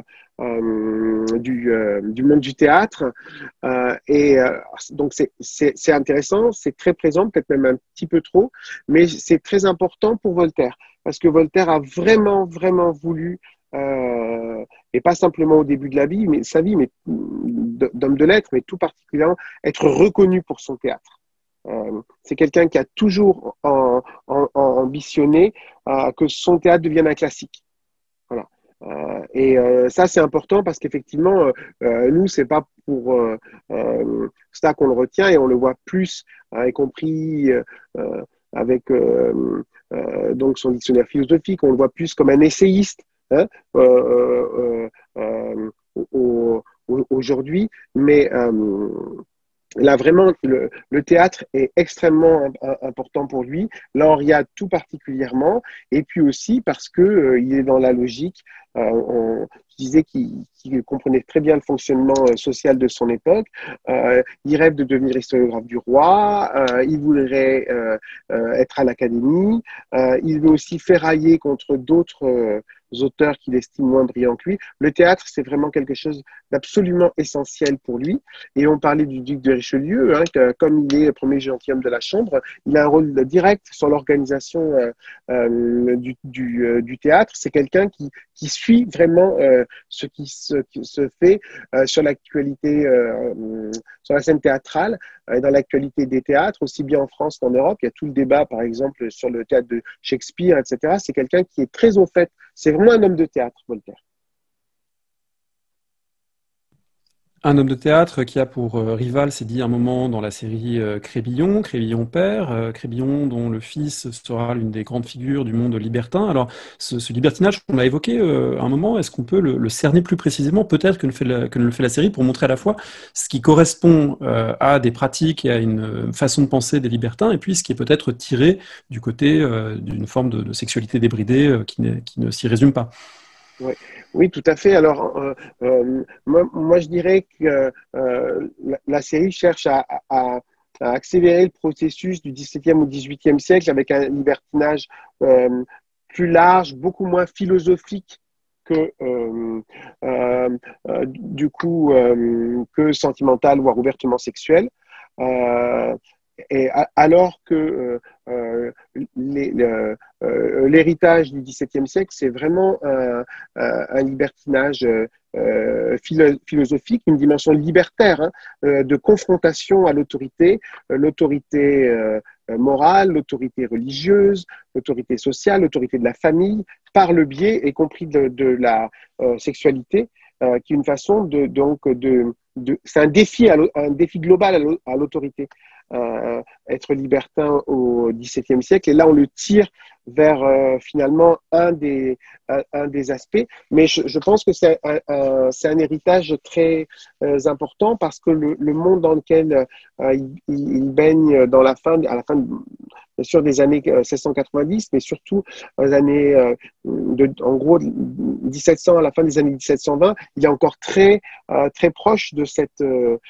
du monde du théâtre. Donc, c'est intéressant, c'est très présent, peut-être même un petit peu trop, mais c'est très important pour Voltaire, parce que Voltaire a vraiment, vraiment voulu, et pas simplement au début de sa vie, mais d'homme de lettres, mais tout particulièrement, être reconnu pour son théâtre. C'est quelqu'un qui a toujours ambitionné que son théâtre devienne un classique. Voilà. Ça, c'est important parce qu'effectivement, nous, c'est pas pour ça qu'on le retient et on le voit plus, y compris avec donc son dictionnaire philosophique, on le voit plus comme un essayiste, hein, aujourd'hui, mais là, vraiment, le théâtre est extrêmement important pour lui, l'Henriade tout particulièrement, et puis aussi parce que il est dans la logique. Je disais qu'il comprenait très bien le fonctionnement social de son époque. Il rêve de devenir historiographe du roi. Il voudrait être à l'Académie. Il veut aussi ferrailler contre d'autres auteurs qu'il estime moins brillants que lui. Le théâtre, c'est vraiment quelque chose d'absolument essentiel pour lui. Et on parlait du duc de Richelieu, hein, que, comme il est le premier gentilhomme de la Chambre, il a un rôle direct sur l'organisation du théâtre. C'est quelqu'un qui suit vraiment ce qui se fait sur l'actualité, sur la scène théâtrale, dans l'actualité des théâtres, aussi bien en France qu'en Europe. Il y a tout le débat, par exemple, sur le théâtre de Shakespeare, etc. C'est quelqu'un qui est très au fait. C'est vraiment un homme de théâtre, Voltaire. Un homme de théâtre qui a pour rival, c'est dit un moment dans la série Crébillon, Crébillon père, Crébillon dont le fils sera l'une des grandes figures du monde libertin. Alors, ce libertinage, on l'a évoqué à un moment, est-ce qu'on peut le cerner plus précisément, peut-être que ne le fait la série, pour montrer à la fois ce qui correspond à des pratiques et à une façon de penser des libertins, et puis ce qui est peut-être tiré du côté d'une forme de sexualité débridée qui ne s'y résume pas. Oui. Oui, tout à fait. Alors, moi, je dirais que la série cherche à accélérer le processus du XVIIe au XVIIIe siècle avec un libertinage plus large, beaucoup moins philosophique que que sentimental, voire ouvertement sexuel. Euh, Alors que l'héritage du XVIIe siècle, c'est vraiment un libertinage philosophique, une dimension libertaire, hein, de confrontation à l'autorité, morale, l'autorité religieuse, l'autorité sociale, l'autorité de la famille, par le biais, y compris de la sexualité, qui est une façon c'est un défi global à l'autorité. Être libertin au XVIIe siècle. Et là, on le tire vers finalement un des aspects. Mais je pense que c'est un héritage très important parce que le monde dans lequel il baigne à la fin, bien sûr, des années 1690, mais surtout aux années, en gros, 1700, à la fin des années 1720, il est encore très proche de cette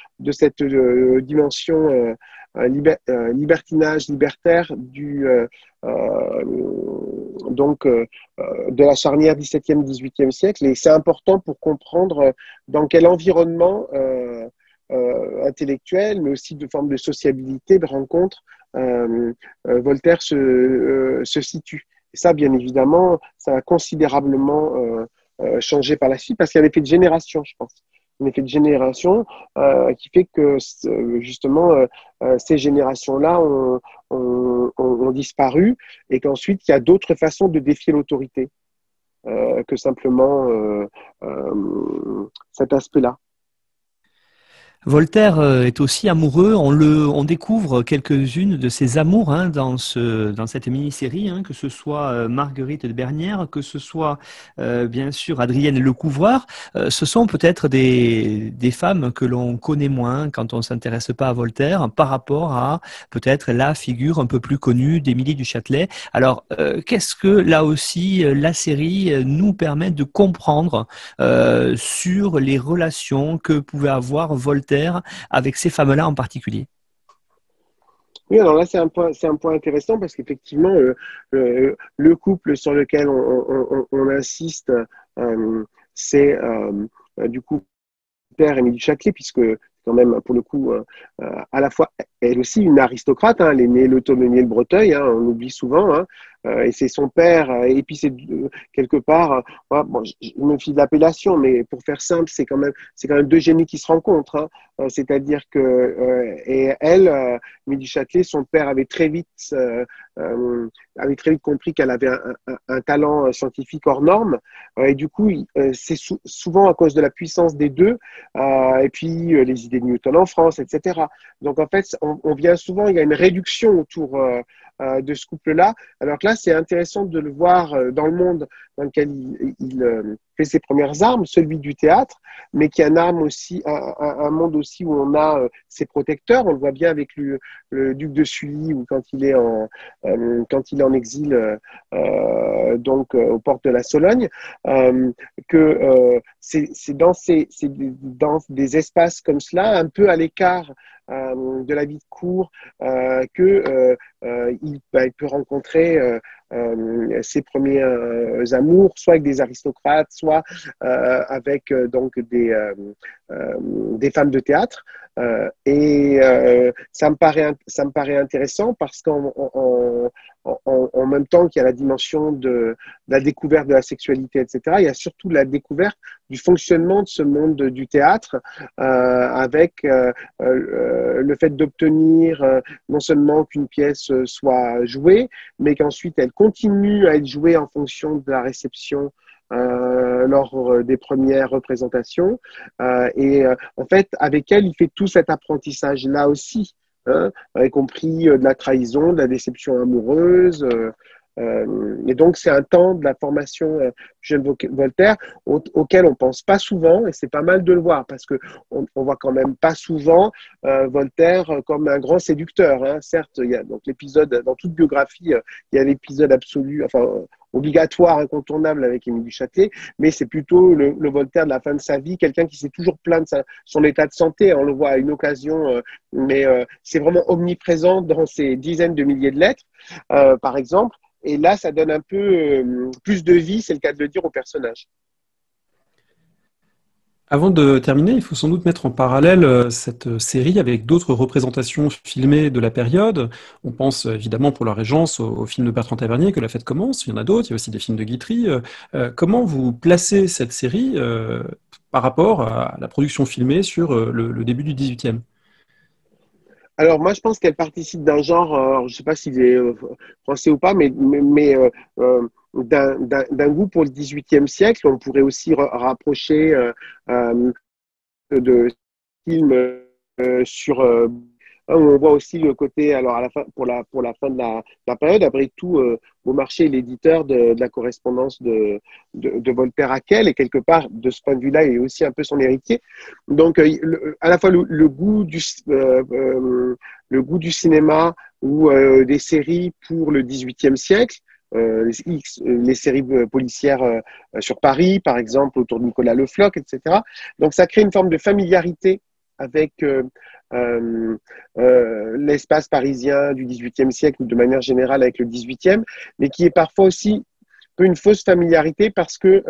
dimension libertinage, libertaire de la charnière 17e-18e siècle. Et c'est important pour comprendre dans quel environnement intellectuel, mais aussi de forme de sociabilité, de rencontre, Voltaire se situe. Et ça, bien évidemment, ça a considérablement changé par la suite parce qu'il y a un effet de génération, je pense. Un effet de génération qui fait que justement ces générations-là ont disparu et qu'ensuite il y a d'autres façons de défier l'autorité que simplement cet aspect-là. Voltaire est aussi amoureux. On découvre quelques-unes de ses amours dans cette mini-série, que ce soit Marguerite de Bernières, que ce soit bien sûr Adrienne Lecouvreur. Ce sont peut-être des femmes que l'on connaît moins quand on ne s'intéresse pas à Voltaire par rapport à peut-être la figure un peu plus connue d'Émilie du Châtelet. Alors, qu'est-ce que là aussi la série nous permet de comprendre sur les relations que pouvait avoir Voltaire avec ces femmes-là en particulier? Oui, alors là, c'est un point intéressant parce qu'effectivement, le couple sur lequel on insiste, c'est du coup Voltaire et Émilie du Châtelet, puisque quand même, pour le coup, à la fois, elle aussi une aristocrate, elle est née Le Tonnelier, le Breteuil, on l'oublie souvent, et c'est son père, et puis c'est quelque part, bon, je me fie de l'appellation, mais pour faire simple, c'est quand même deux génies qui se rencontrent, c'est-à-dire que, et elle, Émilie du Châtelet, son père avait très vite compris qu'elle avait un talent scientifique hors norme, et du coup, c'est souvent à cause de la puissance des deux, et puis les idées de Newton en France, etc. Donc en fait, on vient souvent, il y a une réduction autour de ce couple-là, alors que là, c'est intéressant de le voir dans le monde dans lequel il fait ses premières armes, celui du théâtre, mais qui est un monde aussi où on a ses protecteurs. On le voit bien avec le duc de Sully ou quand il est en exil donc aux portes de la Sologne, que c'est dans des espaces comme cela, un peu à l'écart de la vie de cour, il peut rencontrer ses premiers amours, soit avec des aristocrates, soit avec donc des femmes de théâtre. Ça me paraît intéressant parce qu'en même temps qu'il y a la dimension de la découverte de la sexualité, etc., il y a surtout la découverte du fonctionnement de ce monde du théâtre avec le fait d'obtenir non seulement qu'une pièce soit jouée, mais qu'ensuite elle continue à être jouée en fonction de la réception lors des premières représentations. En fait, avec elle, il fait tout cet apprentissage-là aussi, y compris de la trahison, de la déception amoureuse. Et donc, c'est un temps de la formation jeune Voltaire auquel on pense pas souvent, et c'est pas mal de le voir, parce qu'on voit quand même pas souvent Voltaire comme un grand séducteur. Certes, il y a donc l'épisode, dans toute biographie, il y a l'épisode absolu, enfin obligatoire, incontournable avec Émile du Châtelet, mais c'est plutôt le Voltaire de la fin de sa vie, quelqu'un qui s'est toujours plaint de son état de santé. On le voit à une occasion, mais c'est vraiment omniprésent dans ces dizaines de milliers de lettres, par exemple. Et là, ça donne un peu plus de vie, c'est le cas de le dire, au personnage. Avant de terminer, il faut sans doute mettre en parallèle cette série avec d'autres représentations filmées de la période. On pense évidemment pour la Régence au film de Bertrand Tavernier, Que la fête commence. Il y en a d'autres, il y a aussi des films de Guitry. Comment vous placez cette série par rapport à la production filmée sur le début du XVIIIe? Alors moi, je pense qu'elle participe d'un genre, je ne sais pas s'il est français ou pas, mais d'un goût pour le XVIIIe siècle. On pourrait aussi rapprocher de films sur on voit aussi le côté, alors à la fin, pour la fin de la période, après tout, Beaumarchais est l'éditeur de la correspondance de Voltaire à Kehl, et quelque part, de ce point de vue-là, il est aussi un peu son héritier. Donc, à la fois le goût du cinéma ou des séries pour le XVIIIe siècle, les séries policières sur Paris, par exemple, autour de Nicolas Le Floch, etc. Donc, ça crée une forme de familiarité avec l'espace parisien du XVIIIe siècle ou de manière générale avec le XVIIIe, mais qui est parfois aussi peu une fausse familiarité parce que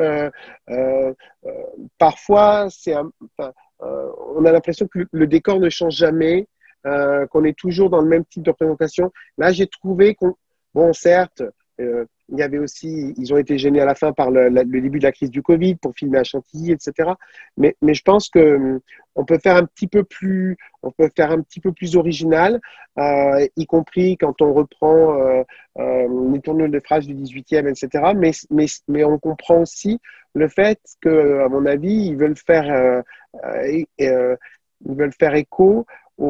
parfois on a l'impression que le décor ne change jamais, qu'on est toujours dans le même type de représentation. Là, j'ai trouvé bon, certes, Il y avait aussi, ils ont été gênés à la fin par le début de la crise du Covid pour filmer à Chantilly, etc. Mais je pense que on peut faire un petit peu plus, on peut faire un petit peu plus original, y compris quand on reprend les tournures de phrases du 18e, etc. Mais on comprend aussi le fait que, à mon avis, ils veulent faire écho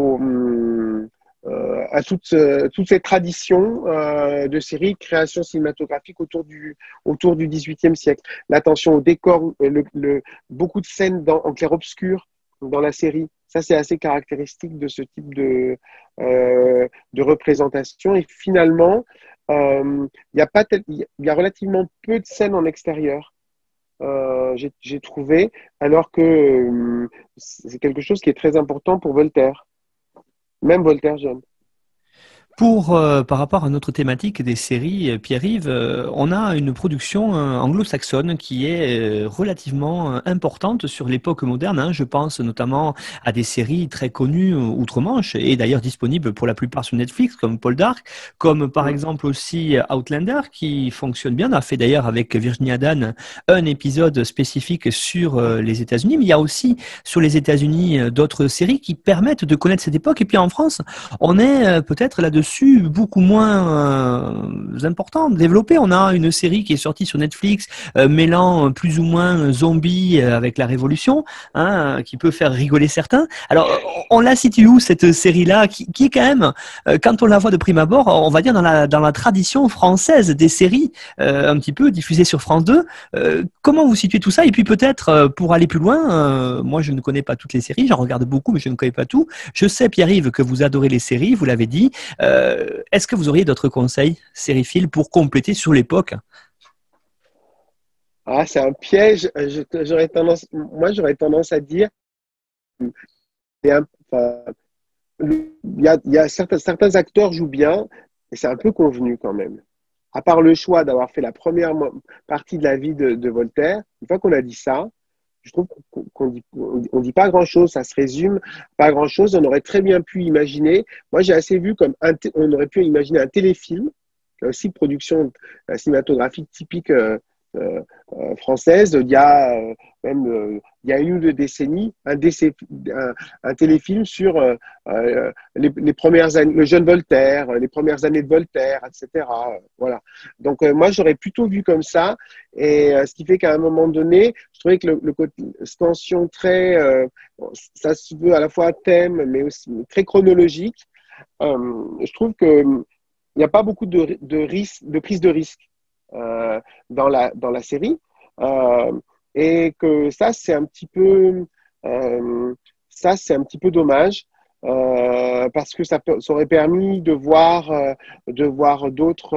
à toutes ces traditions de séries de création cinématographique autour du XVIIIe siècle. L'attention au décor, beaucoup de scènes en clair-obscur dans la série. Ça, c'est assez caractéristique de ce type de représentation. Et finalement, il y a relativement peu de scènes en extérieur. J'ai trouvé, alors que c'est quelque chose qui est très important pour Voltaire, même Voltaire jeune. Par rapport à notre thématique des séries, Pierre-Yves, on a une production anglo-saxonne qui est relativement importante sur l'époque moderne, hein. Je pense notamment à des séries très connues outre-Manche et d'ailleurs disponibles pour la plupart sur Netflix, comme Paul Dark, comme par exemple aussi Outlander, qui fonctionne bien. On a fait d'ailleurs avec Virginia Dan un épisode spécifique sur les États-Unis, mais il y a aussi sur les États-Unis d'autres séries qui permettent de connaître cette époque. Et puis en France, on est peut-être là-dessus beaucoup moins important, développé. On a une série qui est sortie sur Netflix, mêlant plus ou moins zombies avec la Révolution, hein, qui peut faire rigoler certains. Alors, on la situe où cette série-là, qui est quand même, quand on la voit de prime abord, on va dire dans la tradition française des séries, un petit peu diffusées sur France 2. Comment vous situez tout ça? Et puis peut-être, pour aller plus loin, moi je ne connais pas toutes les séries, j'en regarde beaucoup, mais je ne connais pas tout. Je sais, Pierre-Yves, que vous adorez les séries, vous l'avez dit. Est-ce que vous auriez d'autres conseils sériphiles pour compléter sur l'époque? Ah, c'est un piège. J'aurais tendance à dire, enfin, il y a certains acteurs jouent bien, et c'est un peu convenu quand même. À part le choix d'avoir fait la première partie de la vie de Voltaire, une fois qu'on a dit ça, je trouve qu'on dit pas grand-chose, ça se résume pas grand-chose. On aurait très bien pu imaginer, moi j'ai assez vu comme on aurait pu imaginer un téléfilm, aussi production cinématographique typique euh, française. Il y a une ou deux décennies, un téléfilm sur les premières années, le jeune Voltaire, les premières années de Voltaire, etc. Voilà. Donc moi j'aurais plutôt vu comme ça, et ce qui fait qu'à un moment donné, je trouvais que le côté tension ça se veut à la fois thème, mais aussi très chronologique. Je trouve que il n'y a pas beaucoup de prise de risque dans la série. Euh, et que c'est un petit peu dommage. Parce que ça aurait permis de voir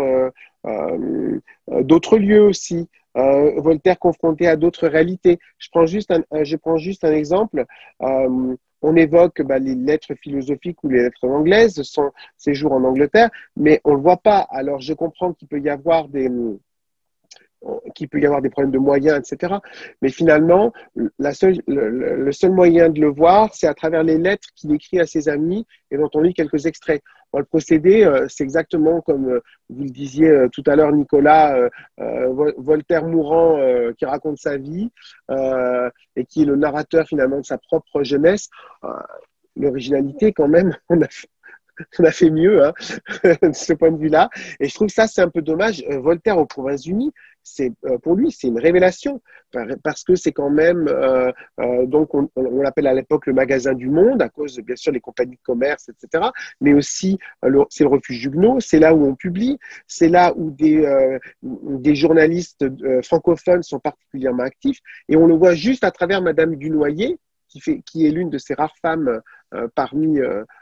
d'autres lieux aussi. Voltaire confronté à d'autres réalités. Je prends juste un exemple. On évoque les lettres philosophiques ou les lettres anglaises, son séjour en Angleterre, mais on ne le voit pas. Alors, je comprends qu'il peut y avoir des problèmes de moyens, etc. Mais finalement, le seul moyen de le voir, c'est à travers les lettres qu'il écrit à ses amis et dont on lit quelques extraits. Bon, le procédé, c'est exactement comme vous le disiez tout à l'heure, Nicolas, Voltaire mourant qui raconte sa vie et qui est le narrateur finalement de sa propre jeunesse. L'originalité, quand même, on a fait mieux, hein, de ce point de vue-là. Et je trouve ça, c'est un peu dommage. Voltaire aux Provinces-Unies, pour lui, c'est une révélation, parce que c'est quand même, donc on l'appelle à l'époque le magasin du monde, à cause, bien sûr, des compagnies de commerce, etc. Mais aussi, c'est le refuge Huguenot, c'est là où on publie, c'est là où des journalistes francophones sont particulièrement actifs. Et on le voit juste à travers Madame Dunoyer, qui est l'une de ces rares femmes parmi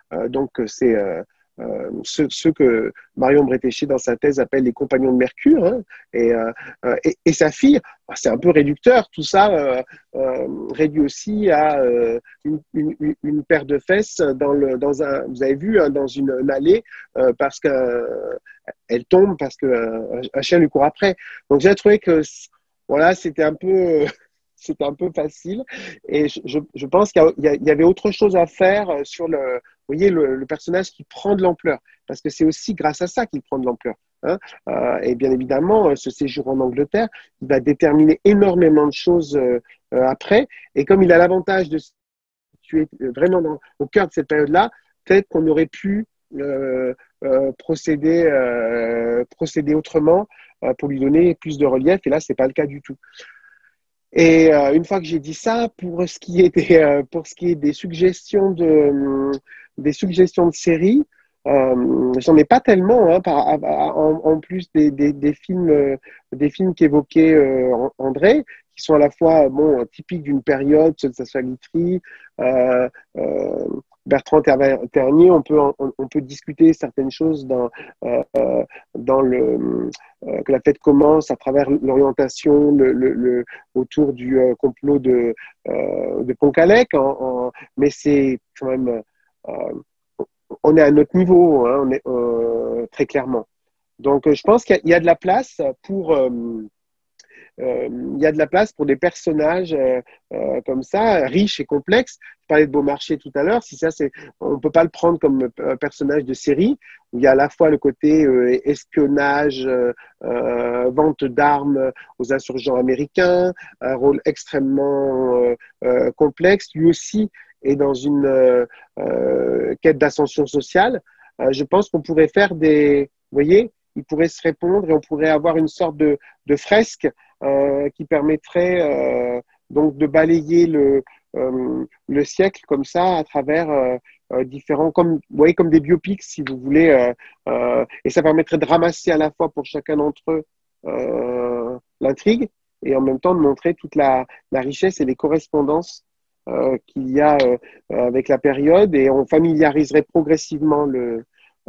ceux que Marion Bretéché dans sa thèse appelle les compagnons de Mercure, hein, et sa fille. C'est un peu réducteur, tout ça réduit aussi à une paire de fesses vous avez vu, hein, dans une allée, parce qu'elle tombe parce qu'un chien lui court après. Donc j'ai trouvé que voilà, c'était un peu c'était un peu facile. Et je pense qu'il y avait autre chose à faire sur vous voyez, le personnage qui prend de l'ampleur. Parce que c'est aussi grâce à ça qu'il prend de l'ampleur. Hein. Et bien évidemment, ce séjour en Angleterre, il va déterminer énormément de choses après. Et comme il a l'avantage de se situer vraiment au cœur de cette période-là, peut-être qu'on aurait pu procéder autrement pour lui donner plus de relief. Et là, c'est pas le cas du tout. Et une fois que j'ai dit ça, pour ce qui est des suggestions de séries, j'en ai pas tellement, hein, en plus des films qu'évoquait André, qui sont à la fois typiques d'une période, ça soit Guitry, Bertrand Ternier. On peut discuter certaines choses que la fête commence à travers l'orientation autour du complot de Pontcallec, mais c'est quand même on est à notre niveau, hein, très clairement. Donc, je pense qu'il y a de la place pour des personnages comme ça, riches et complexes. Je parlais de Beaumarchais tout à l'heure. On ne peut pas le prendre comme personnage de série, où il y a à la fois le côté espionnage, vente d'armes aux insurgents américains, un rôle extrêmement complexe. Lui aussi est dans une quête d'ascension sociale. Je pense qu'on pourrait faire vous voyez, il pourrait se répondre et on pourrait avoir une sorte de fresque qui permettrait donc de balayer le siècle comme ça à travers différents, vous voyez, comme des biopics si vous voulez, et ça permettrait de ramasser à la fois pour chacun d'entre eux l'intrigue et en même temps de montrer toute la richesse et les correspondances qu'il y a avec la période, et on familiariserait progressivement le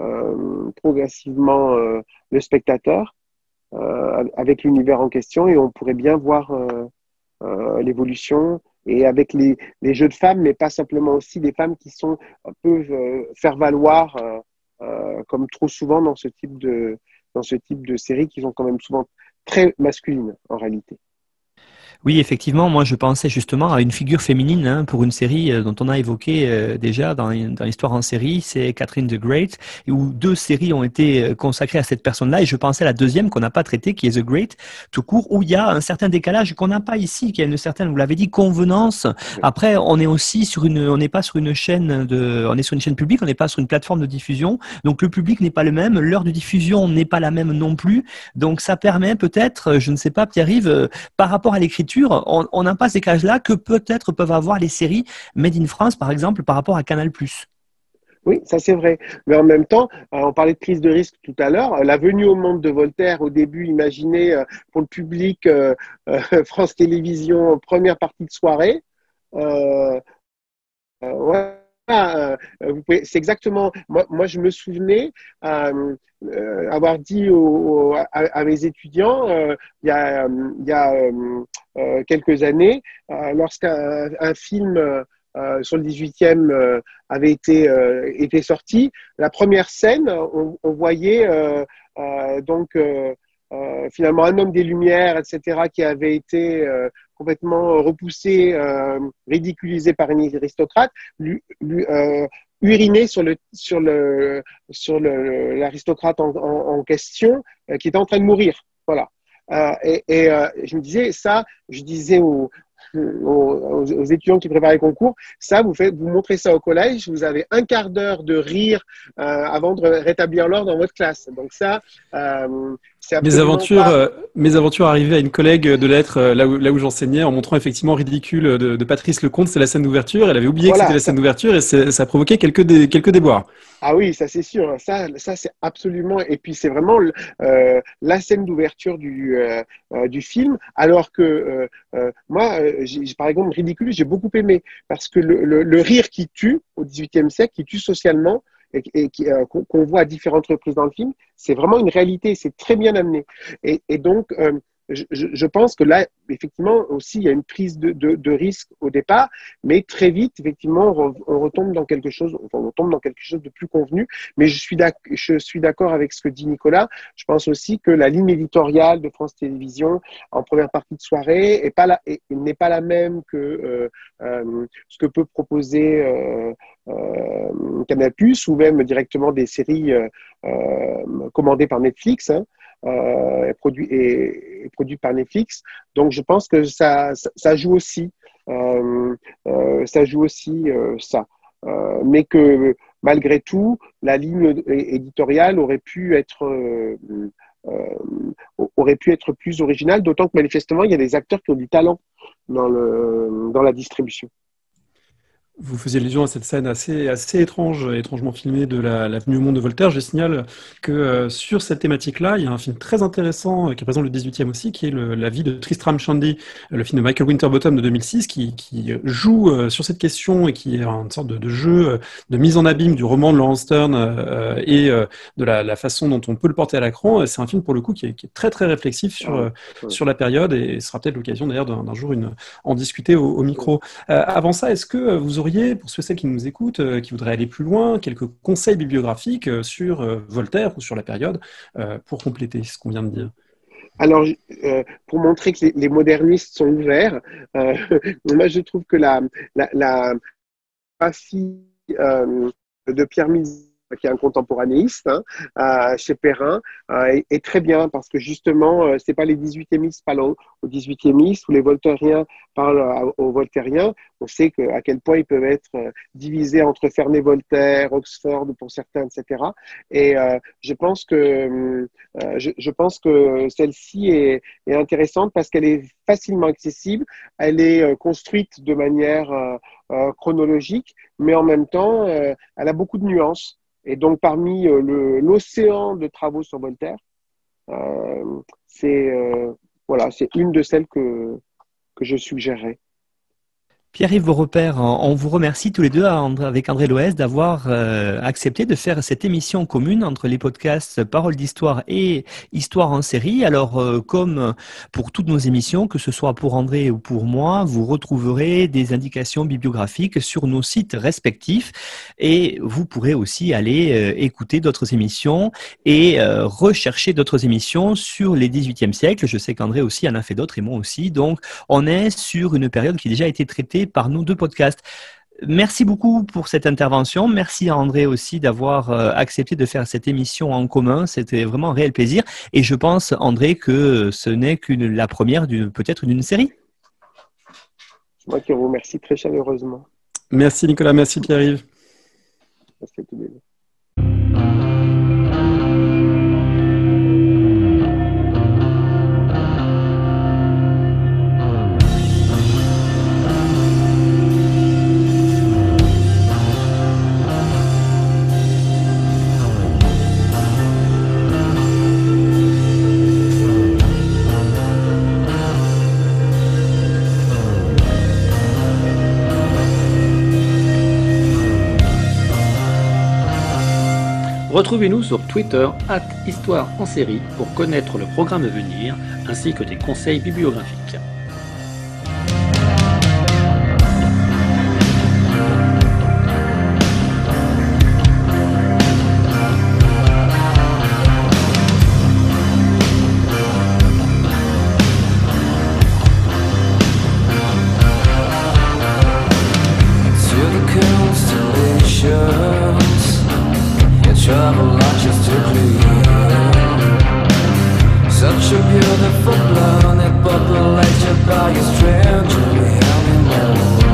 spectateur avec l'univers en question, et on pourrait bien voir l'évolution, et avec les jeux de femmes, mais pas simplement, aussi des femmes qui peuvent faire valoir comme trop souvent dans ce type de séries qui sont quand même souvent très masculines en réalité. Oui, effectivement, moi je pensais justement à une figure féminine, hein, pour une série dont on a évoqué déjà dans l'histoire en série, c'est Catherine the Great, où 2 séries ont été consacrées à cette personne-là, et je pensais à la deuxième qu'on n'a pas traitée, qui est The Great, tout court, où il y a un certain décalage qu'on n'a pas ici, qui a une certaine, vous l'avez dit, convenance. Après, on est aussi on n'est pas sur une chaîne on est sur une chaîne publique, on n'est pas sur une plateforme de diffusion, donc le public n'est pas le même, l'heure de diffusion n'est pas la même non plus, donc ça permet peut-être, je ne sais pas, Pierre-Yves, par rapport à l'écriture, on n'a pas ces cages-là que peut-être peuvent avoir les séries Made in France, par exemple, par rapport à Canal+. Oui, ça c'est vrai. Mais en même temps, on parlait de prise de risque tout à l'heure. La venue au monde de Voltaire, au début, imaginez pour le public France Télévisions, première partie de soirée. Ouais. C'est exactement. Moi, je me souvenais avoir dit à mes étudiants il y a quelques années, lorsqu'un film sur le 18e avait été sorti, la première scène, on voyait finalement un homme des Lumières, etc., qui avait été complètement repoussé, ridiculisé par une aristocrate, uriner sur l'aristocrate en question, qui était en train de mourir. Voilà. Je me disais, je disais aux étudiants qui préparaient les concours, vous montrez ça au collège, vous avez un quart d'heure de rire avant de rétablir l'ordre dans votre classe. Donc ça, c'est absolument mes aventures arrivées à une collègue de lettres là où j'enseignais, en montrant effectivement Ridicule de Patrice Lecomte, c'est la scène d'ouverture. Elle avait oublié que c'était la scène d'ouverture, et ça a provoqué quelques déboires. Ah oui, ça c'est sûr. Ça c'est absolument. Et puis c'est vraiment la scène d'ouverture du film. Alors que moi, par exemple, Ridicule, j'ai beaucoup aimé, parce que le rire qui tue au XVIIIe siècle, qui tue socialement, et qu'on voit à différentes reprises dans le film, c'est vraiment une réalité. C'est très bien amené. Et donc je pense que là, effectivement, aussi, il y a une prise de risque au départ, mais très vite, effectivement, on retombe dans quelque chose, on tombe dans quelque chose de plus convenu. Mais je suis d'accord avec ce que dit Nicolas. Je pense aussi que la ligne éditoriale de France Télévisions en première partie de soirée n'est pas la même que ce que peut proposer Canal+, ou même directement des séries commandées par Netflix, hein, et produites par Netflix. Donc, je pense que ça joue aussi. Ça joue aussi ça. Mais que malgré tout, la ligne éditoriale aurait pu être plus originale, d'autant que manifestement, il y a des acteurs qui ont du talent dans la distribution. Vous faisiez allusion à cette scène assez étrange, étrangement filmée de la venue au monde de Voltaire. Je signale que sur cette thématique-là, il y a un film très intéressant qui représente le 18e aussi, qui est la vie de Tristram Shandy, le film de Michael Winterbottom de 2006, qui joue sur cette question et qui est une sorte de jeu de mise en abîme du roman de Laurence Sterne et de la façon dont on peut le porter à l'écran. C'est un film pour le coup qui est très très réflexif sur la période, et ce sera peut-être l'occasion d'ailleurs d'un jour en discuter au micro. Avant ça, est-ce que vous auriez, pour ceux et celles qui nous écoutent, qui voudraient aller plus loin, quelques conseils bibliographiques sur Voltaire ou sur la période pour compléter ce qu'on vient de dire? Alors, pour montrer que les modernistes sont ouverts, moi je trouve que la biographie de Pierre Mizard, qui est un contemporanéiste, hein, chez Perrin, est très bien, parce que justement, c'est pas les 18e parlent aux 18e ou les voltairiens parlent aux voltairiens. On sait à quel point ils peuvent être divisés entre Ferney-Voltaire, Oxford pour certains, etc. Et je pense que celle-ci est intéressante parce qu'elle est facilement accessible, elle est construite de manière chronologique, mais en même temps, elle a beaucoup de nuances. Et donc, parmi l'océan de travaux sur Voltaire, c'est une de celles que je suggérerais. Pierre-Yves Beaurepaire, on vous remercie tous les deux avec André Loès d'avoir accepté de faire cette émission commune entre les podcasts Paroles d'Histoire et Histoire en série. Alors, comme pour toutes nos émissions, que ce soit pour André ou pour moi, vous retrouverez des indications bibliographiques sur nos sites respectifs, et vous pourrez aussi aller écouter d'autres émissions et rechercher d'autres émissions sur les 18e siècle. Je sais qu'André aussi en a fait d'autres, et moi aussi. Donc, on est sur une période qui a déjà été traitée par nos deux podcasts. Merci beaucoup pour cette intervention. Merci à André aussi d'avoir accepté de faire cette émission en commun. C'était vraiment un réel plaisir. Et je pense, André, que ce n'est que la première peut-être d'une série. C'est moi qui vous remercie très chaleureusement. Merci Nicolas, merci Pierre-Yves. Merci à tous les deux. Retrouvez-nous sur Twitter @Histoire en série pour connaître le programme à venir ainsi que des conseils bibliographiques. Travel logistically, such a beautiful planet, populated by a stranger we have in